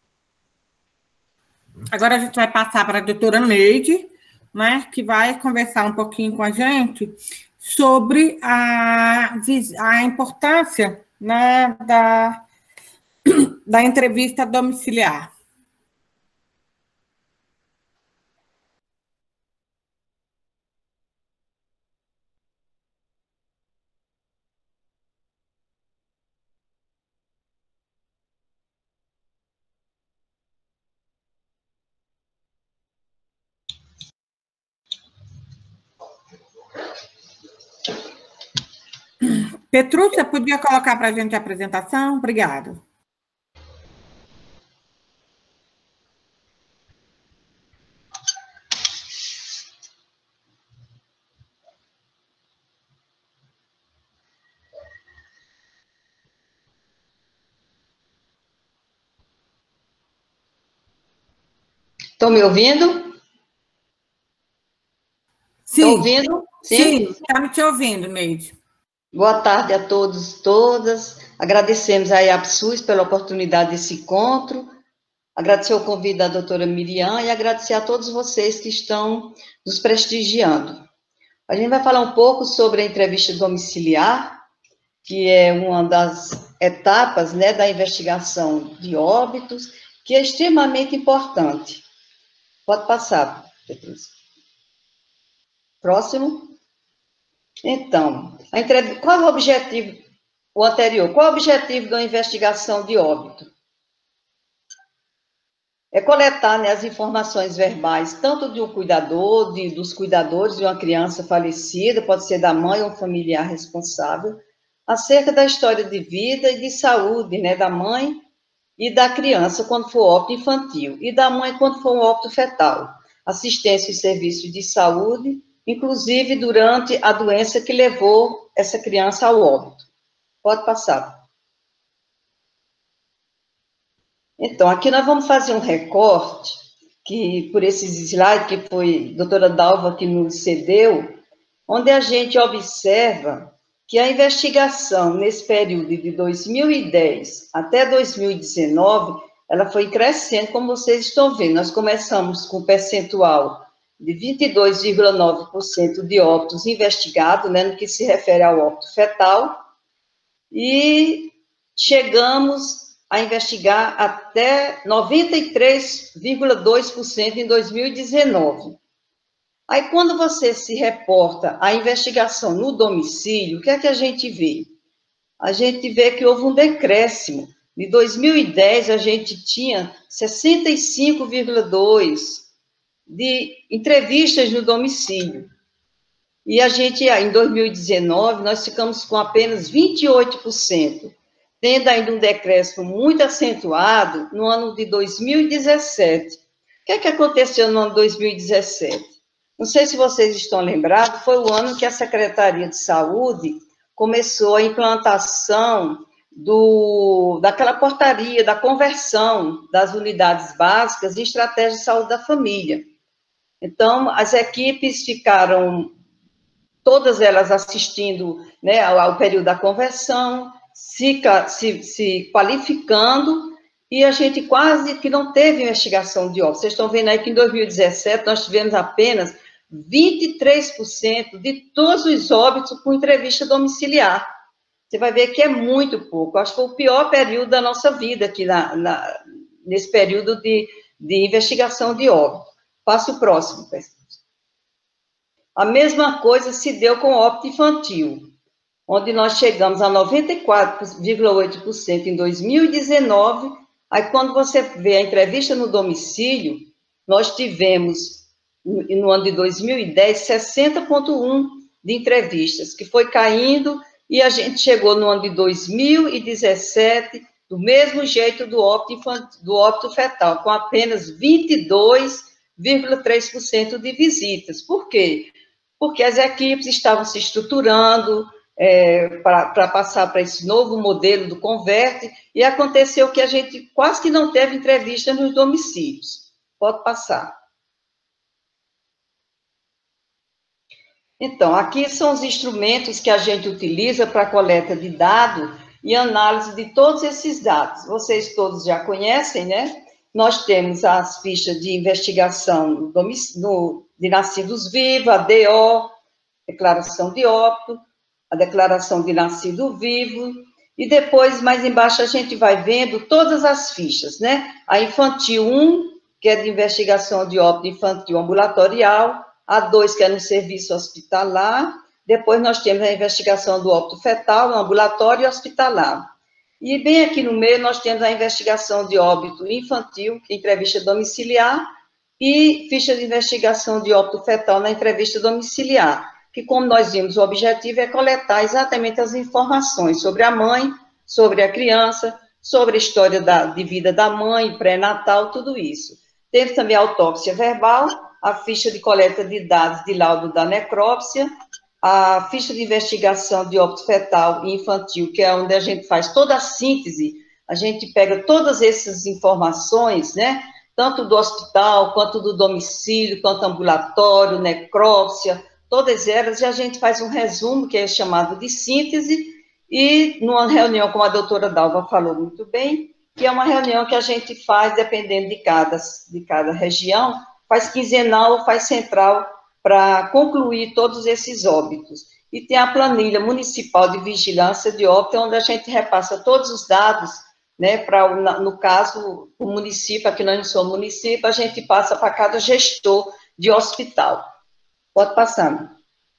[SPEAKER 2] vai passar para a doutora Neide, né, que vai conversar um pouquinho com a gente sobre a importância, né, da entrevista domiciliar. Petrúcia, podia colocar para a gente a apresentação? Obrigada.
[SPEAKER 4] Estão me ouvindo?
[SPEAKER 2] Sim.
[SPEAKER 4] Estão ouvindo?
[SPEAKER 2] Sim, estamos te ouvindo, Neide.
[SPEAKER 4] Boa tarde a todos e todas. Agradecemos aí a ABSUS pela oportunidade desse encontro. Agradecer o convite da doutora Miriam e agradecer a todos vocês que estão nos prestigiando. A gente vai falar um pouco sobre a entrevista domiciliar, que é uma das etapas, né, da investigação de óbitos, que é extremamente importante. Pode passar, Petrúcia. Próximo. Então, qual é o objetivo, o anterior? Qual é o objetivo da investigação de óbito? É coletar, né, as informações verbais, tanto de um cuidador, dos cuidadores de uma criança falecida, pode ser da mãe ou um familiar responsável, acerca da história de vida e de saúde, né, da mãe e da criança quando for óbito infantil, e da mãe quando for um óbito fetal, assistência e serviços de saúde, inclusive durante a doença que levou essa criança ao óbito. Pode passar. Então, aqui nós vamos fazer um recorte, que por esses slides que foi a doutora Dalva que nos cedeu, onde a gente observa que a investigação nesse período de 2010 até 2019, ela foi crescendo, como vocês estão vendo. Nós começamos com um percentual de 22,9% de óbitos investigados, né, no que se refere ao óbito fetal, e chegamos a investigar até 93,2% em 2019. Aí, quando você se reporta a investigação no domicílio, o que é que a gente vê? A gente vê que houve um decréscimo. Em 2010, a gente tinha 65,2% de entrevistas no domicílio. E a gente, em 2019, nós ficamos com apenas 28%, tendo ainda um decréscimo muito acentuado no ano de 2017. O que é que aconteceu no ano de 2017? Não sei se vocês estão lembrados, foi o ano que a Secretaria de Saúde começou a implantação daquela portaria da conversão das unidades básicas em estratégia de saúde da família. Então, as equipes ficaram, todas elas assistindo, né, ao período da conversão, se qualificando, e a gente quase que não teve investigação de óbito. Vocês estão vendo aí que em 2017 nós tivemos apenas 23% de todos os óbitos com entrevista domiciliar. Você vai ver que é muito pouco. Acho que foi o pior período da nossa vida aqui nesse período de investigação de óbito. Passa o próximo, pessoal. A mesma coisa se deu com o óbito infantil. onde nós chegamos a 94,8% em 2019. Aí, quando você vê a entrevista no domicílio, nós tivemos, no ano de 2010, 60,1% de entrevistas, que foi caindo, e a gente chegou no ano de 2017, do mesmo jeito do óbito fetal, com apenas 22,3% de visitas. Por quê? Porque as equipes estavam se estruturando para passar para esse novo modelo do Converte, e aconteceu que a gente quase que não teve entrevista nos domicílios. Pode passar. Então, aqui são os instrumentos que a gente utiliza para coleta de dados e análise de todos esses dados. Vocês todos já conhecem, né? Nós temos as fichas de investigação de nascidos vivos, a DO, declaração de óbito, a declaração de nascido vivo, e depois, mais embaixo, a gente vai vendo todas as fichas, né? A infantil 1, que é de investigação de óbito infantil ambulatorial, a 2, que é no serviço hospitalar, depois nós temos a investigação do óbito fetal, no ambulatório e hospitalar. E bem aqui no meio nós temos a investigação de óbito infantil, que é entrevista domiciliar, e ficha de investigação de óbito fetal na entrevista domiciliar, que, como nós vimos, o objetivo é coletar exatamente as informações sobre a mãe, sobre a criança, sobre a história de vida da mãe, pré-natal, tudo isso. Temos também a autópsia verbal, a ficha de coleta de dados de laudo da necrópsia, a ficha de investigação de óbito fetal e infantil, que é onde a gente faz toda a síntese, a gente pega todas essas informações, né, tanto do hospital, quanto do domicílio, quanto ambulatório, necrópsia, todas elas, e a gente faz um resumo, que é chamado de síntese, e numa reunião, como a doutora Dalva falou muito bem, que é uma reunião que a gente faz, dependendo de cada região, faz quinzenal ou faz central, para concluir todos esses óbitos. E tem a planilha municipal de vigilância de óbito, onde a gente repassa todos os dados, né, no caso, o município, aqui nós não somos município, a gente passa para cada gestor de hospital. Pode passar.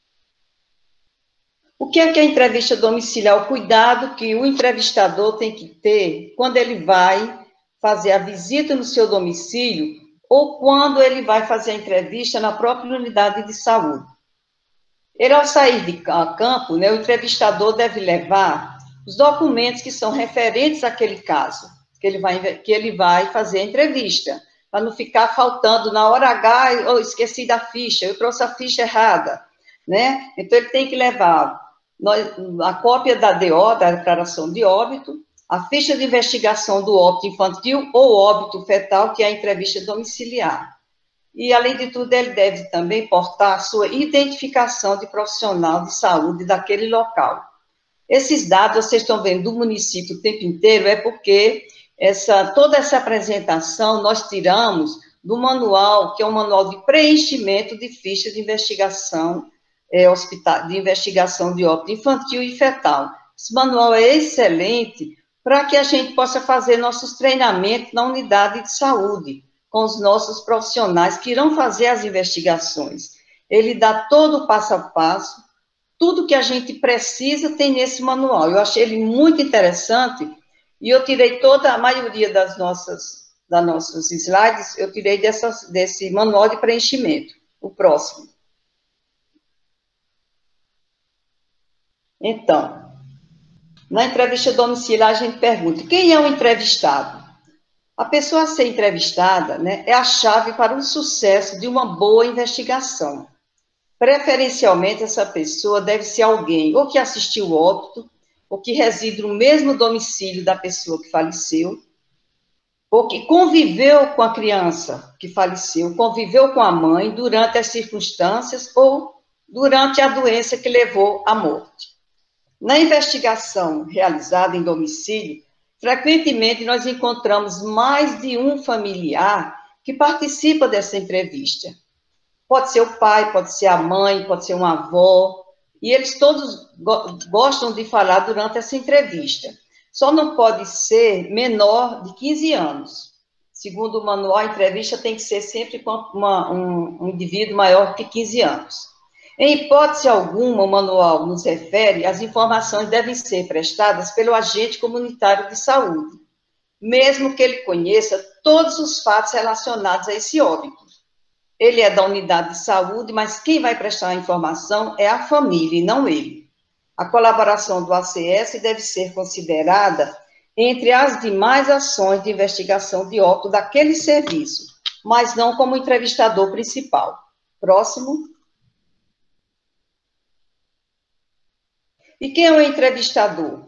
[SPEAKER 4] O que é a entrevista domiciliar? O cuidado que o entrevistador tem que ter quando ele vai fazer a visita no seu domicílio ou quando ele vai fazer a entrevista na própria unidade de saúde. Ele, ao sair de campo, né, o entrevistador deve levar os documentos que são referentes àquele caso, que ele vai fazer a entrevista, para não ficar faltando na hora H, eu esqueci da ficha, eu trouxe a ficha errada, né? Então, ele tem que levar a cópia da DO, da declaração de óbito, a ficha de investigação do óbito infantil ou óbito fetal, que é a entrevista domiciliar. E, além de tudo, ele deve também portar a sua identificação de profissional de saúde daquele local. Esses dados, vocês estão vendo, do município o tempo inteiro, é porque toda essa apresentação nós tiramos do manual, que é um manual de preenchimento de ficha de investigação, de investigação de óbito infantil e fetal. Esse manual é excelente para que a gente possa fazer nossos treinamentos na unidade de saúde, com os nossos profissionais que irão fazer as investigações. Ele dá todo o passo a passo, tudo que a gente precisa tem nesse manual. Eu achei ele muito interessante, e eu tirei toda a maioria das nossas slides, eu tirei desse manual de preenchimento. O próximo. Então, na entrevista domiciliar, a gente pergunta, quem é o entrevistado? A pessoa a ser entrevistada, né, é a chave para o sucesso de uma boa investigação. Preferencialmente, essa pessoa deve ser alguém ou que assistiu o óbito, ou que reside no mesmo domicílio da pessoa que faleceu, ou que conviveu com a criança que faleceu, conviveu com a mãe durante as circunstâncias ou durante a doença que levou à morte. Na investigação realizada em domicílio, frequentemente nós encontramos mais de um familiar que participa dessa entrevista. Pode ser o pai, pode ser a mãe, pode ser uma avó, e eles todos gostam de falar durante essa entrevista. Só não pode ser menor de 15 anos. Segundo o manual, a entrevista tem que ser sempre com um indivíduo maior que 15 anos. Em hipótese alguma, o manual nos refere, as informações devem ser prestadas pelo agente comunitário de saúde, mesmo que ele conheça todos os fatos relacionados a esse óbito. Ele é da unidade de saúde, mas quem vai prestar a informação é a família e não ele. A colaboração do ACS deve ser considerada entre as demais ações de investigação de óbito daquele serviço, mas não como entrevistador principal. Próximo. E quem é o entrevistador?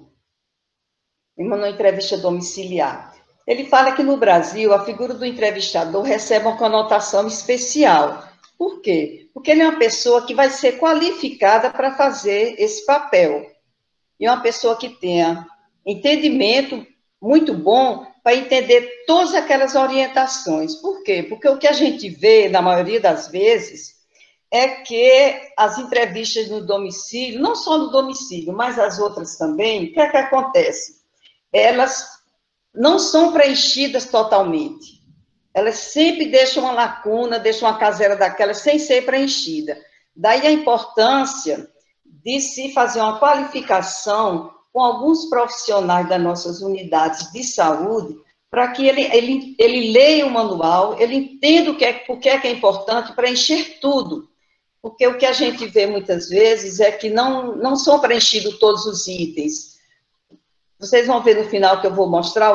[SPEAKER 4] Uma entrevista domiciliar. Ele fala que no Brasil a figura do entrevistador recebe uma conotação especial. Por quê? Porque ele é uma pessoa que vai ser qualificada para fazer esse papel. E é uma pessoa que tenha entendimento muito bom para entender todas aquelas orientações. Por quê? Porque o que a gente vê, na maioria das vezes, é que as entrevistas no domicílio, não só no domicílio, mas as outras também, o que é que acontece? Elas não são preenchidas totalmente. Elas sempre deixam uma lacuna, deixam uma caseira daquelas sem ser preenchida. Daí a importância de se fazer uma qualificação com alguns profissionais das nossas unidades de saúde, para que ele leia o manual, ele entenda por que é importante preencher tudo. Porque o que a gente vê muitas vezes é que não são preenchidos todos os itens. Vocês vão ver no final que eu vou mostrar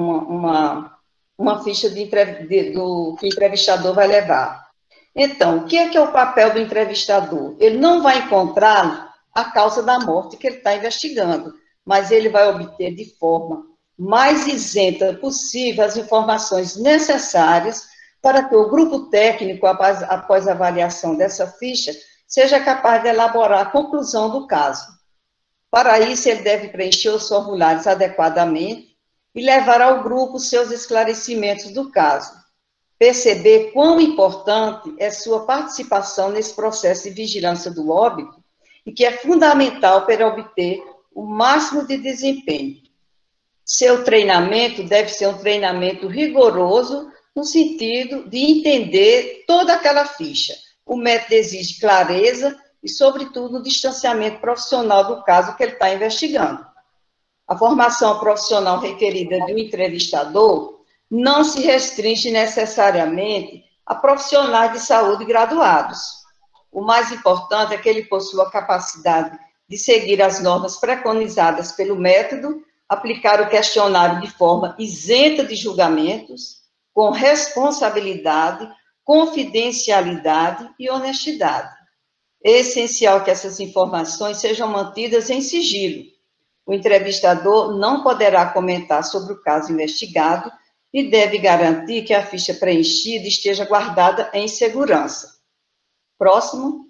[SPEAKER 4] uma ficha do que o entrevistador vai levar. Então, o que é o papel do entrevistador? Ele não vai encontrar a causa da morte que ele está investigando, mas ele vai obter de forma mais isenta possível as informações necessárias para que o grupo técnico, após a avaliação dessa ficha, seja capaz de elaborar a conclusão do caso. Para isso, ele deve preencher os formulários adequadamente e levar ao grupo seus esclarecimentos do caso. Perceber quão importante é sua participação nesse processo de vigilância do óbito e que é fundamental para obter o máximo de desempenho. Seu treinamento deve ser um treinamento rigoroso no sentido de entender toda aquela ficha. O método exige clareza e, sobretudo, o distanciamento profissional do caso que ele está investigando. A formação profissional requerida de um entrevistador não se restringe necessariamente a profissionais de saúde graduados. O mais importante é que ele possua a capacidade de seguir as normas preconizadas pelo método, aplicar o questionário de forma isenta de julgamentos, com responsabilidade, confidencialidade e honestidade. É essencial que essas informações sejam mantidas em sigilo. O entrevistador não poderá comentar sobre o caso investigado e deve garantir que a ficha preenchida esteja guardada em segurança. Próximo.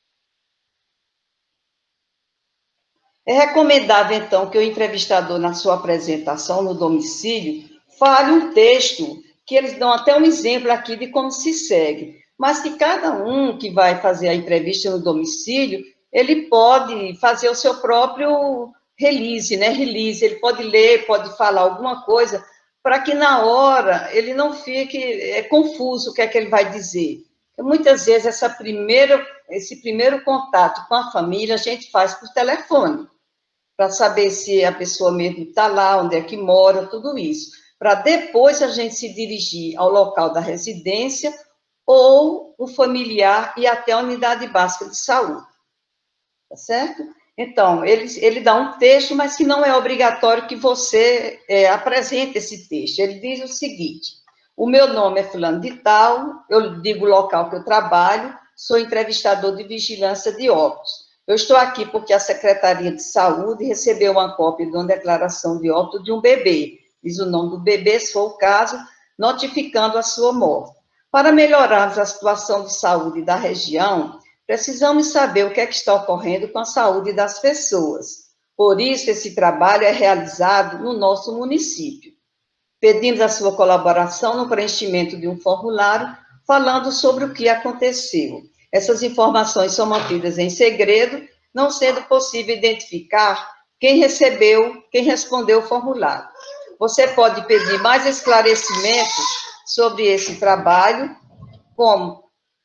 [SPEAKER 4] É recomendável, então, que o entrevistador, na sua apresentação no domicílio, fale um texto, que eles dão até um exemplo aqui de como se segue, mas que cada um que vai fazer a entrevista no domicílio, ele pode fazer o seu próprio release, né? Release, ele pode ler, pode falar alguma coisa, para que na hora ele não fique confuso o que é que ele vai dizer. Porque muitas vezes esse primeiro contato com a família a gente faz por telefone, para saber se a pessoa mesmo está lá, onde é que mora, tudo isso. Para depois a gente se dirigir ao local da residência ou o familiar e até a unidade básica de saúde. Tá certo? Então, ele dá um texto, mas que não é obrigatório que você apresente esse texto. Ele diz o seguinte: o meu nome é fulano de tal, eu digo o local que eu trabalho, sou entrevistador de vigilância de óbitos. Eu estou aqui porque a Secretaria de Saúde recebeu uma cópia de uma declaração de óbito de um bebê. Diz o nome do bebê, se for o caso, notificando a sua morte. Para melhorarmos a situação de saúde da região, precisamos saber o que é que está ocorrendo com a saúde das pessoas. Por isso, esse trabalho é realizado no nosso município. Pedimos a sua colaboração no preenchimento de um formulário falando sobre o que aconteceu. Essas informações são mantidas em segredo, não sendo possível identificar quem respondeu o formulário. Você pode pedir mais esclarecimentos sobre esse trabalho, como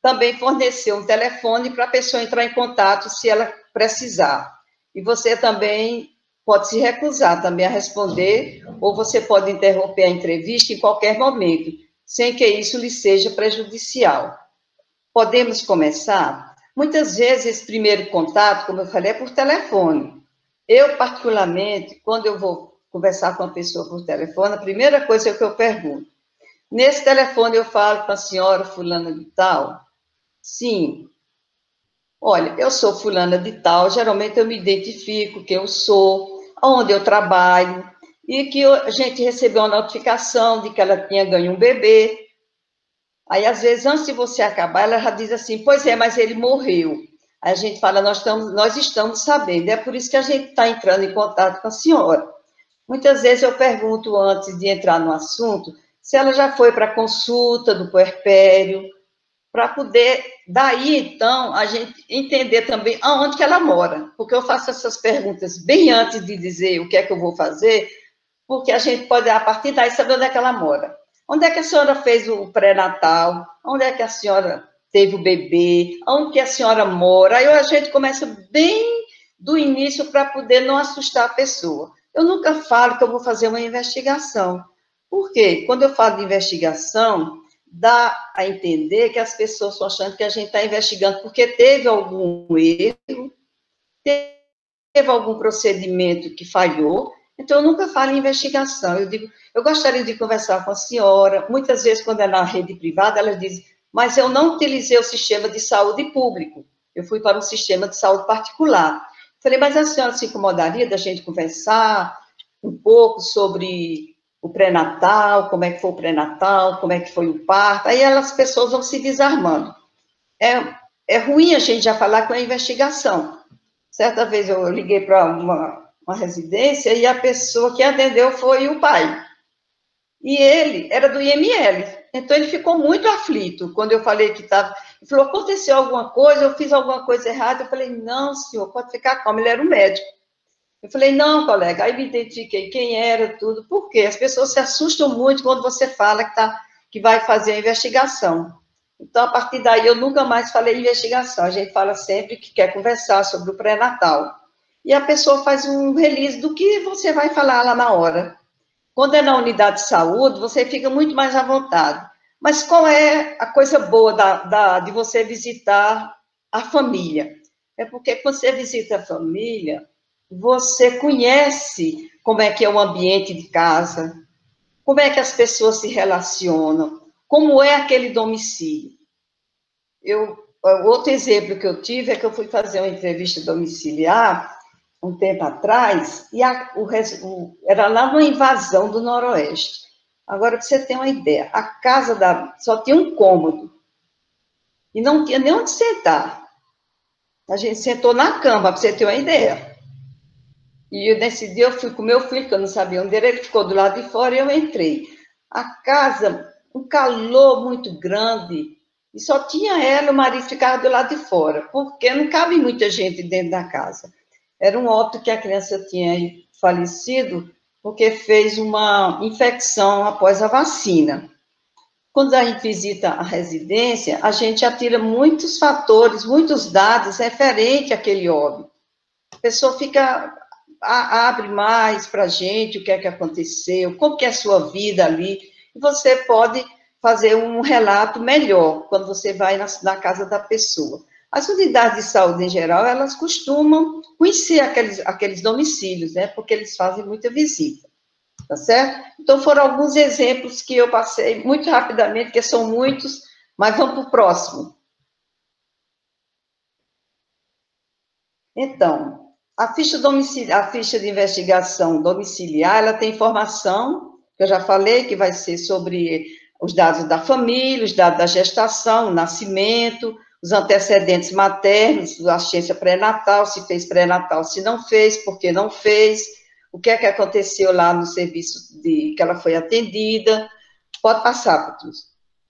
[SPEAKER 4] também fornecer um telefone para a pessoa entrar em contato se ela precisar. E você também pode se recusar também a responder, ou você pode interromper a entrevista em qualquer momento, sem que isso lhe seja prejudicial. Podemos começar? Muitas vezes, esse primeiro contato, como eu falei, é por telefone. Eu, particularmente, quando eu vou conversar com a pessoa por telefone, a primeira coisa que eu pergunto, nesse telefone eu falo com a senhora fulana de tal? Sim. Olha, eu sou fulana de tal, geralmente eu me identifico quem eu sou, onde eu trabalho, e que a gente recebeu uma notificação de que ela tinha ganho um bebê. Aí, às vezes, antes de você acabar, ela já diz assim, pois é, mas ele morreu. Aí a gente fala, nós estamos sabendo, é por isso que a gente está entrando em contato com a senhora. Muitas vezes eu pergunto, antes de entrar no assunto, se ela já foi para a consulta do puerpério, para poder, daí, então, a gente entender também aonde que ela mora. Porque eu faço essas perguntas bem antes de dizer o que é que eu vou fazer, porque a gente pode, a partir daí, saber onde é que ela mora. Onde é que a senhora fez o pré-natal? Onde é que a senhora teve o bebê? Onde que a senhora mora? Aí a gente começa bem do início para poder não assustar a pessoa. Eu nunca falo que eu vou fazer uma investigação. Por quê? Quando eu falo de investigação, dá a entender que as pessoas estão achando que a gente está investigando porque teve algum erro, teve algum procedimento que falhou. Então, eu nunca falo em investigação. Eu digo, eu gostaria de conversar com a senhora. Muitas vezes, quando é na rede privada, ela diz, mas eu não utilizei o sistema de saúde público. Eu fui para um sistema de saúde particular. Falei, mas a senhora se incomodaria da gente conversar um pouco sobre o pré-natal, como é que foi o pré-natal, como é que foi o parto? Aí as pessoas vão se desarmando. É ruim a gente já falar com a investigação. Certa vez eu liguei para uma residência e a pessoa que atendeu foi o pai. E ele era do IML. Então, ele ficou muito aflito quando eu falei que estava... Ele falou, aconteceu alguma coisa, eu fiz alguma coisa errada. Eu falei, não, senhor, pode ficar calmo, ele era um médico. Eu falei, não, colega, aí me identifiquei quem era, tudo. Por quê? As pessoas se assustam muito quando você fala que vai fazer a investigação. Então, a partir daí, eu nunca mais falei investigação. A gente fala sempre que quer conversar sobre o pré-natal. E a pessoa faz um release do que você vai falar lá na hora. Quando é na unidade de saúde, você fica muito mais à vontade. Mas qual é a coisa boa de você visitar a família? É porque quando você visita a família, você conhece como é que é o ambiente de casa, como é que as pessoas se relacionam, como é aquele domicílio. Outro exemplo que eu tive é que eu fui fazer uma entrevista domiciliar um tempo atrás, e era lá numa invasão do Noroeste. Agora, para você ter uma ideia, a casa só tinha um cômodo, e não tinha nem onde sentar. A gente sentou na cama, para você ter uma ideia. E nesse dia eu fui com meu filho, que eu não sabia onde era, ele ficou do lado de fora e eu entrei. A casa, um calor muito grande, e só tinha ela, o marido ficava do lado de fora, porque não cabe muita gente dentro da casa. Era um óbito que a criança tinha falecido porque fez uma infecção após a vacina. Quando a gente visita a residência, a gente atira muitos fatores, muitos dados referentes àquele óbito. A pessoa abre mais para a gente o que é que aconteceu, como que é a sua vida ali, e você pode fazer um relato melhor quando você vai na casa da pessoa. As unidades de saúde, em geral, elas costumam conhecer aqueles domicílios, né? Porque eles fazem muita visita, tá certo? Então, foram alguns exemplos que eu passei muito rapidamente, porque são muitos, mas vamos para o próximo. Então, a ficha de investigação domiciliar, ela tem informação, que eu já falei, que vai ser sobre os dados da família, os dados da gestação, o nascimento, os antecedentes maternos, a assistência pré-natal, se fez pré-natal, se não fez, por que não fez, o que é que aconteceu lá no serviço que ela foi atendida. Pode passar, Patrícia.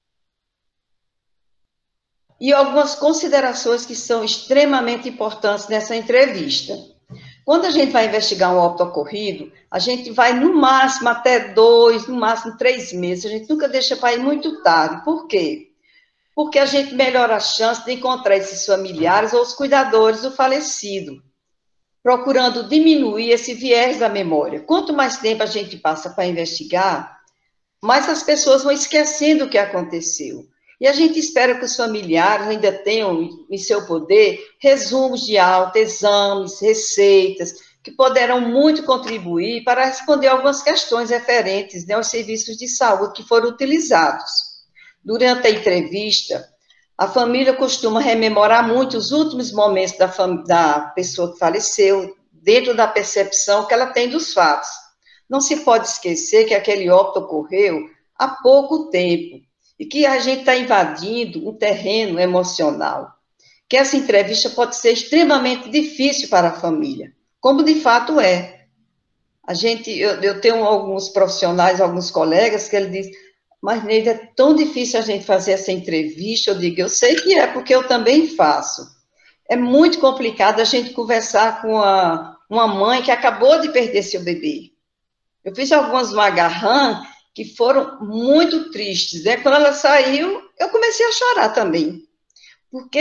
[SPEAKER 4] E algumas considerações que são extremamente importantes nessa entrevista. Quando a gente vai investigar um óbito ocorrido, a gente vai no máximo até 2, no máximo 3 meses, a gente nunca deixa para ir muito tarde. Por quê? porque a gente melhora a chance de encontrar esses familiares ou os cuidadores do falecido, procurando diminuir esse viés da memória. Quanto mais tempo a gente passa para investigar, mais as pessoas vão esquecendo o que aconteceu. E a gente espera que os familiares ainda tenham em seu poder resumos de alta, exames, receitas, que poderão muito contribuir para responder algumas questões referentes, né, aos serviços de saúde que foram utilizados. Durante a entrevista, a família costuma rememorar muito os últimos momentos da pessoa que faleceu, dentro da percepção que ela tem dos fatos. Não se pode esquecer que aquele óbito ocorreu há pouco tempo e que a gente está invadindo um terreno emocional, que essa entrevista pode ser extremamente difícil para a família, como de fato é. Eu tenho alguns profissionais, alguns colegas, que ele diz, mas, Neide, é tão difícil a gente fazer essa entrevista. Eu digo, eu sei que é, porque eu também faço. É muito complicado a gente conversar com uma mãe que acabou de perder seu bebê. Eu fiz algumas no agarrão que foram muito tristes, né? Quando ela saiu, eu comecei a chorar também, porque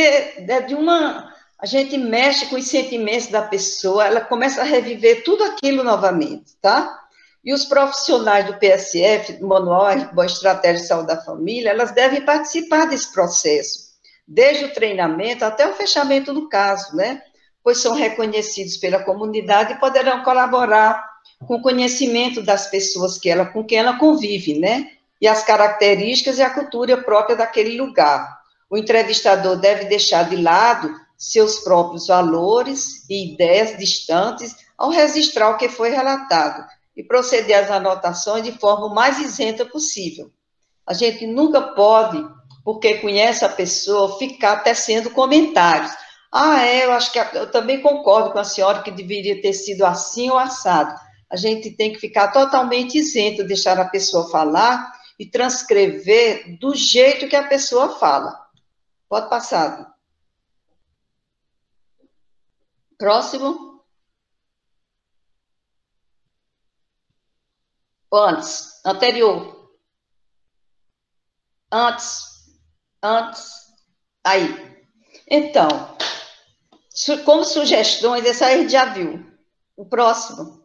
[SPEAKER 4] a gente mexe com os sentimentos da pessoa, ela começa a reviver tudo aquilo novamente, tá? E os profissionais do PSF, do Manual Boa Estratégia de Saúde da Família, elas devem participar desse processo, desde o treinamento até o fechamento do caso, né? Pois são reconhecidos pela comunidade e poderão colaborar com o conhecimento das pessoas com quem ela convive, né? E as características e a cultura própria daquele lugar. O entrevistador deve deixar de lado seus próprios valores e ideias distantes ao registrar o que foi relatado e proceder às anotações de forma o mais isenta possível. A gente nunca pode, porque conhece a pessoa, ficar tecendo comentários. Eu também concordo com a senhora que deveria ter sido assim ou assado. A gente tem que ficar totalmente isento, deixar a pessoa falar e transcrever do jeito que a pessoa fala. Pode passar. Próximo. Anterior. Antes. Aí. Então, como sugestões, essa aí a gente já viu. O próximo.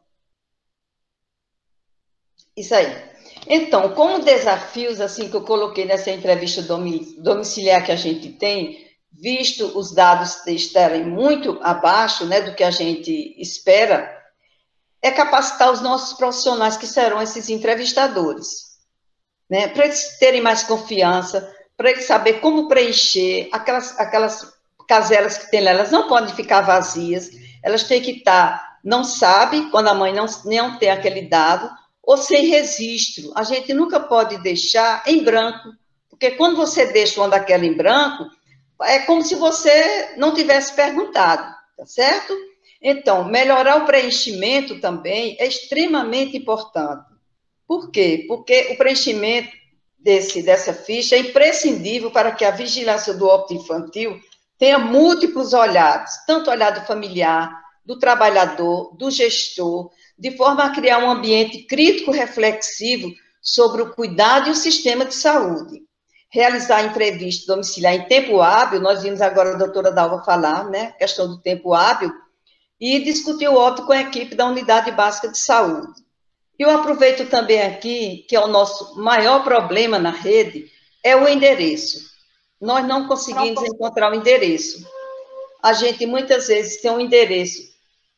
[SPEAKER 4] Isso aí. Então, como desafios, assim, que eu coloquei nessa entrevista domiciliar que a gente tem, visto os dados estarem muito abaixo, né, do que a gente espera, é capacitar os nossos profissionais que serão esses entrevistadores, né, para eles terem mais confiança, para eles saberem como preencher aquelas caselas que tem lá, elas não podem ficar vazias, elas têm que estar, não sabe, quando a mãe não tem aquele dado, ou sem registro. A gente nunca pode deixar em branco, porque quando você deixa uma daquela em branco, é como se você não tivesse perguntado, tá certo? Então, melhorar o preenchimento também é extremamente importante. Por quê? Porque o preenchimento dessa ficha é imprescindível para que a vigilância do óbito infantil tenha múltiplos olhares, tanto o olhar do familiar, do trabalhador, do gestor, de forma a criar um ambiente crítico reflexivo sobre o cuidado e o sistema de saúde. Realizar entrevista domiciliar em tempo hábil, nós vimos agora a doutora Dalva falar, né, questão do tempo hábil, e discutir o óbito com a equipe da Unidade Básica de Saúde. E eu aproveito também aqui, que é o nosso maior problema na rede, é o endereço. Nós não conseguimos encontrar o endereço. A gente, muitas vezes, tem um endereço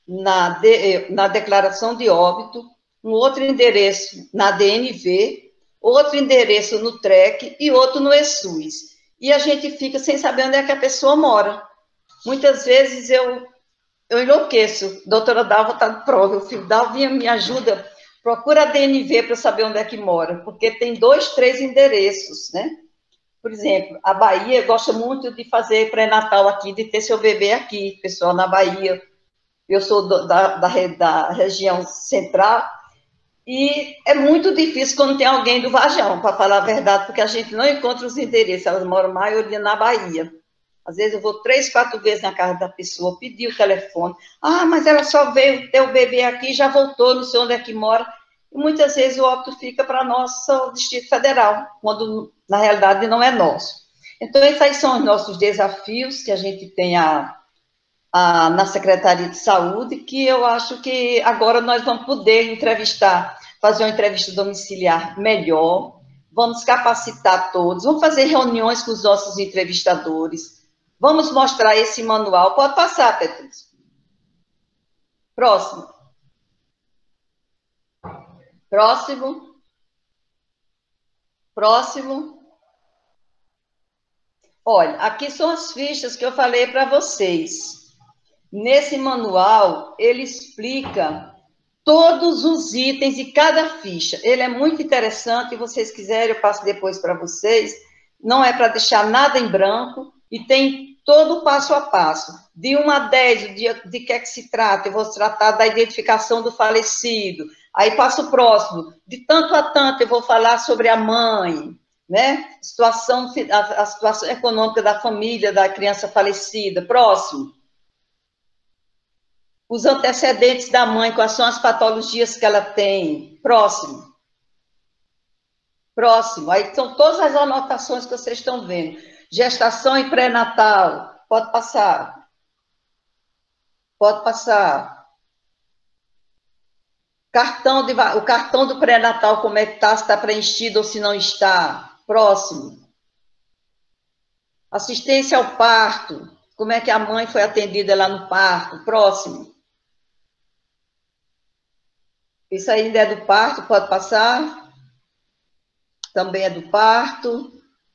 [SPEAKER 4] na declaração de óbito, um outro endereço na DNV, outro endereço no TREC e outro no ESUS. E a gente fica sem saber onde é que a pessoa mora. Muitas vezes eu enlouqueço. Doutora Dalva está de prova. O filho Dalva me ajuda, procura a DNV para saber onde é que mora, porque tem 2, 3 endereços, né? Por exemplo, a Bahia gosta muito de fazer pré-natal aqui, de ter seu bebê aqui, pessoal na Bahia. Eu sou da região central, e é muito difícil quando tem alguém do Vajão, para falar a verdade, porque a gente não encontra os endereços, elas moram a maioria na Bahia. Às vezes eu vou 3, 4 vezes na casa da pessoa, pedir o telefone. Mas ela só veio ter o bebê aqui, já voltou, não sei onde é que mora. E muitas vezes o óbito fica para nosso Distrito Federal, quando na realidade não é nosso. Então, esses aí são os nossos desafios que a gente tem na Secretaria de Saúde, que eu acho que agora nós vamos poder fazer uma entrevista domiciliar melhor, vamos capacitar todos, vamos fazer reuniões com os nossos entrevistadores, vamos mostrar esse manual. Pode passar, Petrus. Próximo. Próximo. Próximo. Olha, aqui são as fichas que eu falei para vocês. Nesse manual, ele explica todos os itens de cada ficha. Ele é muito interessante, se vocês quiserem, eu passo depois para vocês. Não é para deixar nada em branco, e tem todo o passo a passo. De 1 a 10, de que é que se trata? Eu vou tratar da identificação do falecido. Aí passo o próximo. De tanto a tanto, eu vou falar sobre a mãe, né? A situação econômica da família, da criança falecida. Próximo. Os antecedentes da mãe, quais são as patologias que ela tem. Próximo. Próximo. Aí são todas as anotações que vocês estão vendo. Gestação e pré-natal. Pode passar. Pode passar. O cartão do pré-natal, como é que está? Se está preenchido ou se não está. Próximo. Assistência ao parto. Como é que a mãe foi atendida lá no parto. Próximo. Isso ainda é do parto, pode passar. Também é do parto.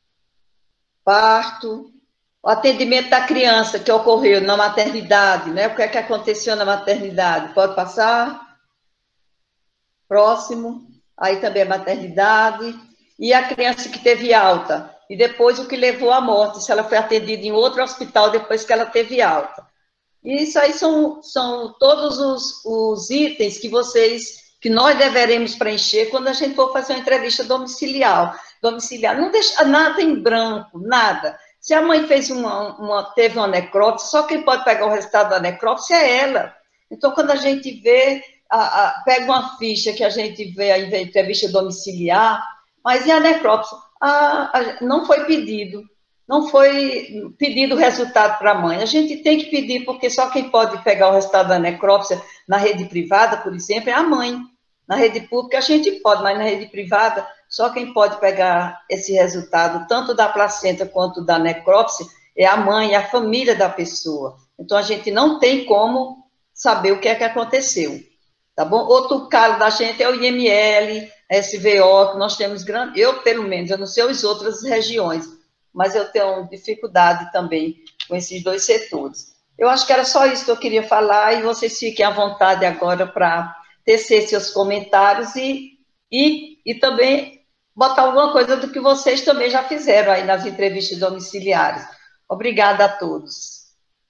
[SPEAKER 4] Parto. O atendimento da criança que ocorreu na maternidade, né? O que é que aconteceu na maternidade? Pode passar. Próximo. Aí também é maternidade. E a criança que teve alta. E depois o que levou à morte, se ela foi atendida em outro hospital depois que ela teve alta. E isso aí são todos os itens que nós deveremos preencher quando a gente for fazer uma entrevista domiciliar. Não deixa nada em branco, nada. Se a mãe teve uma necrópsia, só quem pode pegar o resultado da necrópsia é ela. Então, quando a gente vê, pega uma ficha que a gente vê a entrevista domiciliar, mas e a necrópsia? Não foi pedido. Não foi pedido o resultado para a mãe. A gente tem que pedir, porque só quem pode pegar o resultado da necrópsia na rede privada, por exemplo, é a mãe. Na rede pública a gente pode, mas na rede privada, só quem pode pegar esse resultado, tanto da placenta quanto da necrópsia, é a mãe, a família da pessoa. Então, a gente não tem como saber o que é que aconteceu, tá bom? Outro calo da gente é o IML, SVO, que nós temos grande... Eu, pelo menos, eu não sei as outras regiões, mas eu tenho dificuldade também com esses dois setores. Eu acho que era só isso que eu queria falar, e vocês fiquem à vontade agora para tecer seus comentários e também botar alguma coisa do que vocês também já fizeram aí nas entrevistas domiciliares. Obrigada a todos.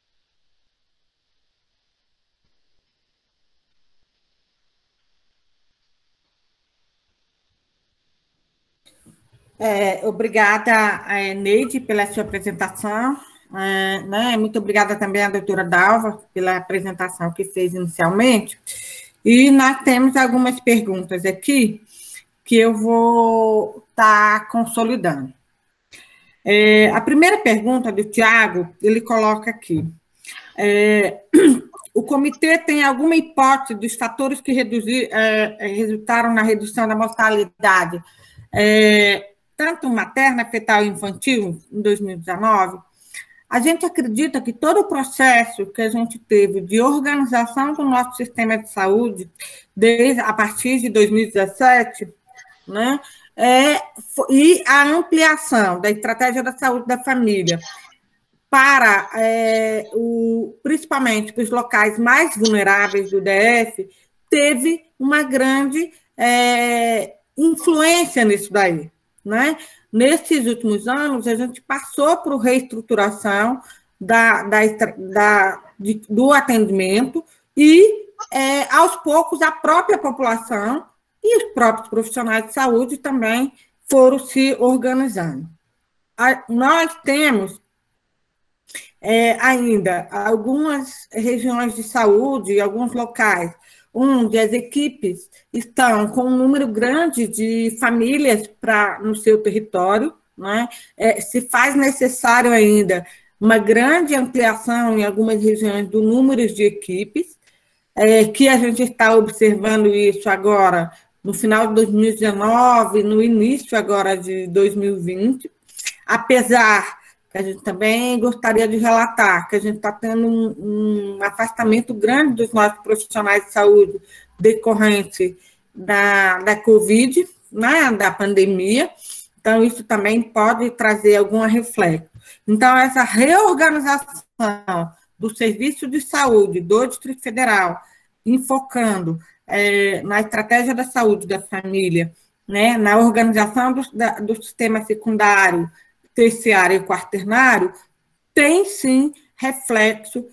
[SPEAKER 2] Obrigada, Neide, pela sua apresentação. Muito obrigada também à doutora Dalva pela apresentação que fez inicialmente. E nós temos algumas perguntas aqui que eu vou estar consolidando. A primeira pergunta do Tiago, ele coloca aqui. O comitê tem alguma hipótese dos fatores que resultaram na redução da mortalidade, tanto materna, fetal e infantil, em 2019? A gente acredita que todo o processo que a gente teve de organização do nosso sistema de saúde, a partir de 2017, né, e a ampliação da estratégia da saúde da família para, principalmente para os locais mais vulneráveis do DF, teve uma grande influência nisso daí, né? Nesses últimos anos, a gente passou por reestruturação do atendimento e, aos poucos, a própria população e os próprios profissionais de saúde também foram se organizando. Nós temos ainda algumas regiões de saúde, alguns locais, onde as equipes estão com um número grande de famílias no seu território, né? Se faz necessário ainda uma grande ampliação em algumas regiões do número de equipes, que a gente está observando isso agora no final de 2019, no início agora de 2020, apesar que a gente também gostaria de relatar que a gente está tendo um afastamento grande dos nossos profissionais de saúde decorrente da Covid, né, da pandemia, então isso também pode trazer algum reflexo. Então, essa reorganização do serviço de saúde do Distrito Federal, enfocando na estratégia da saúde da família, né, na organização do sistema secundário, terciário e quaternário, tem sim reflexo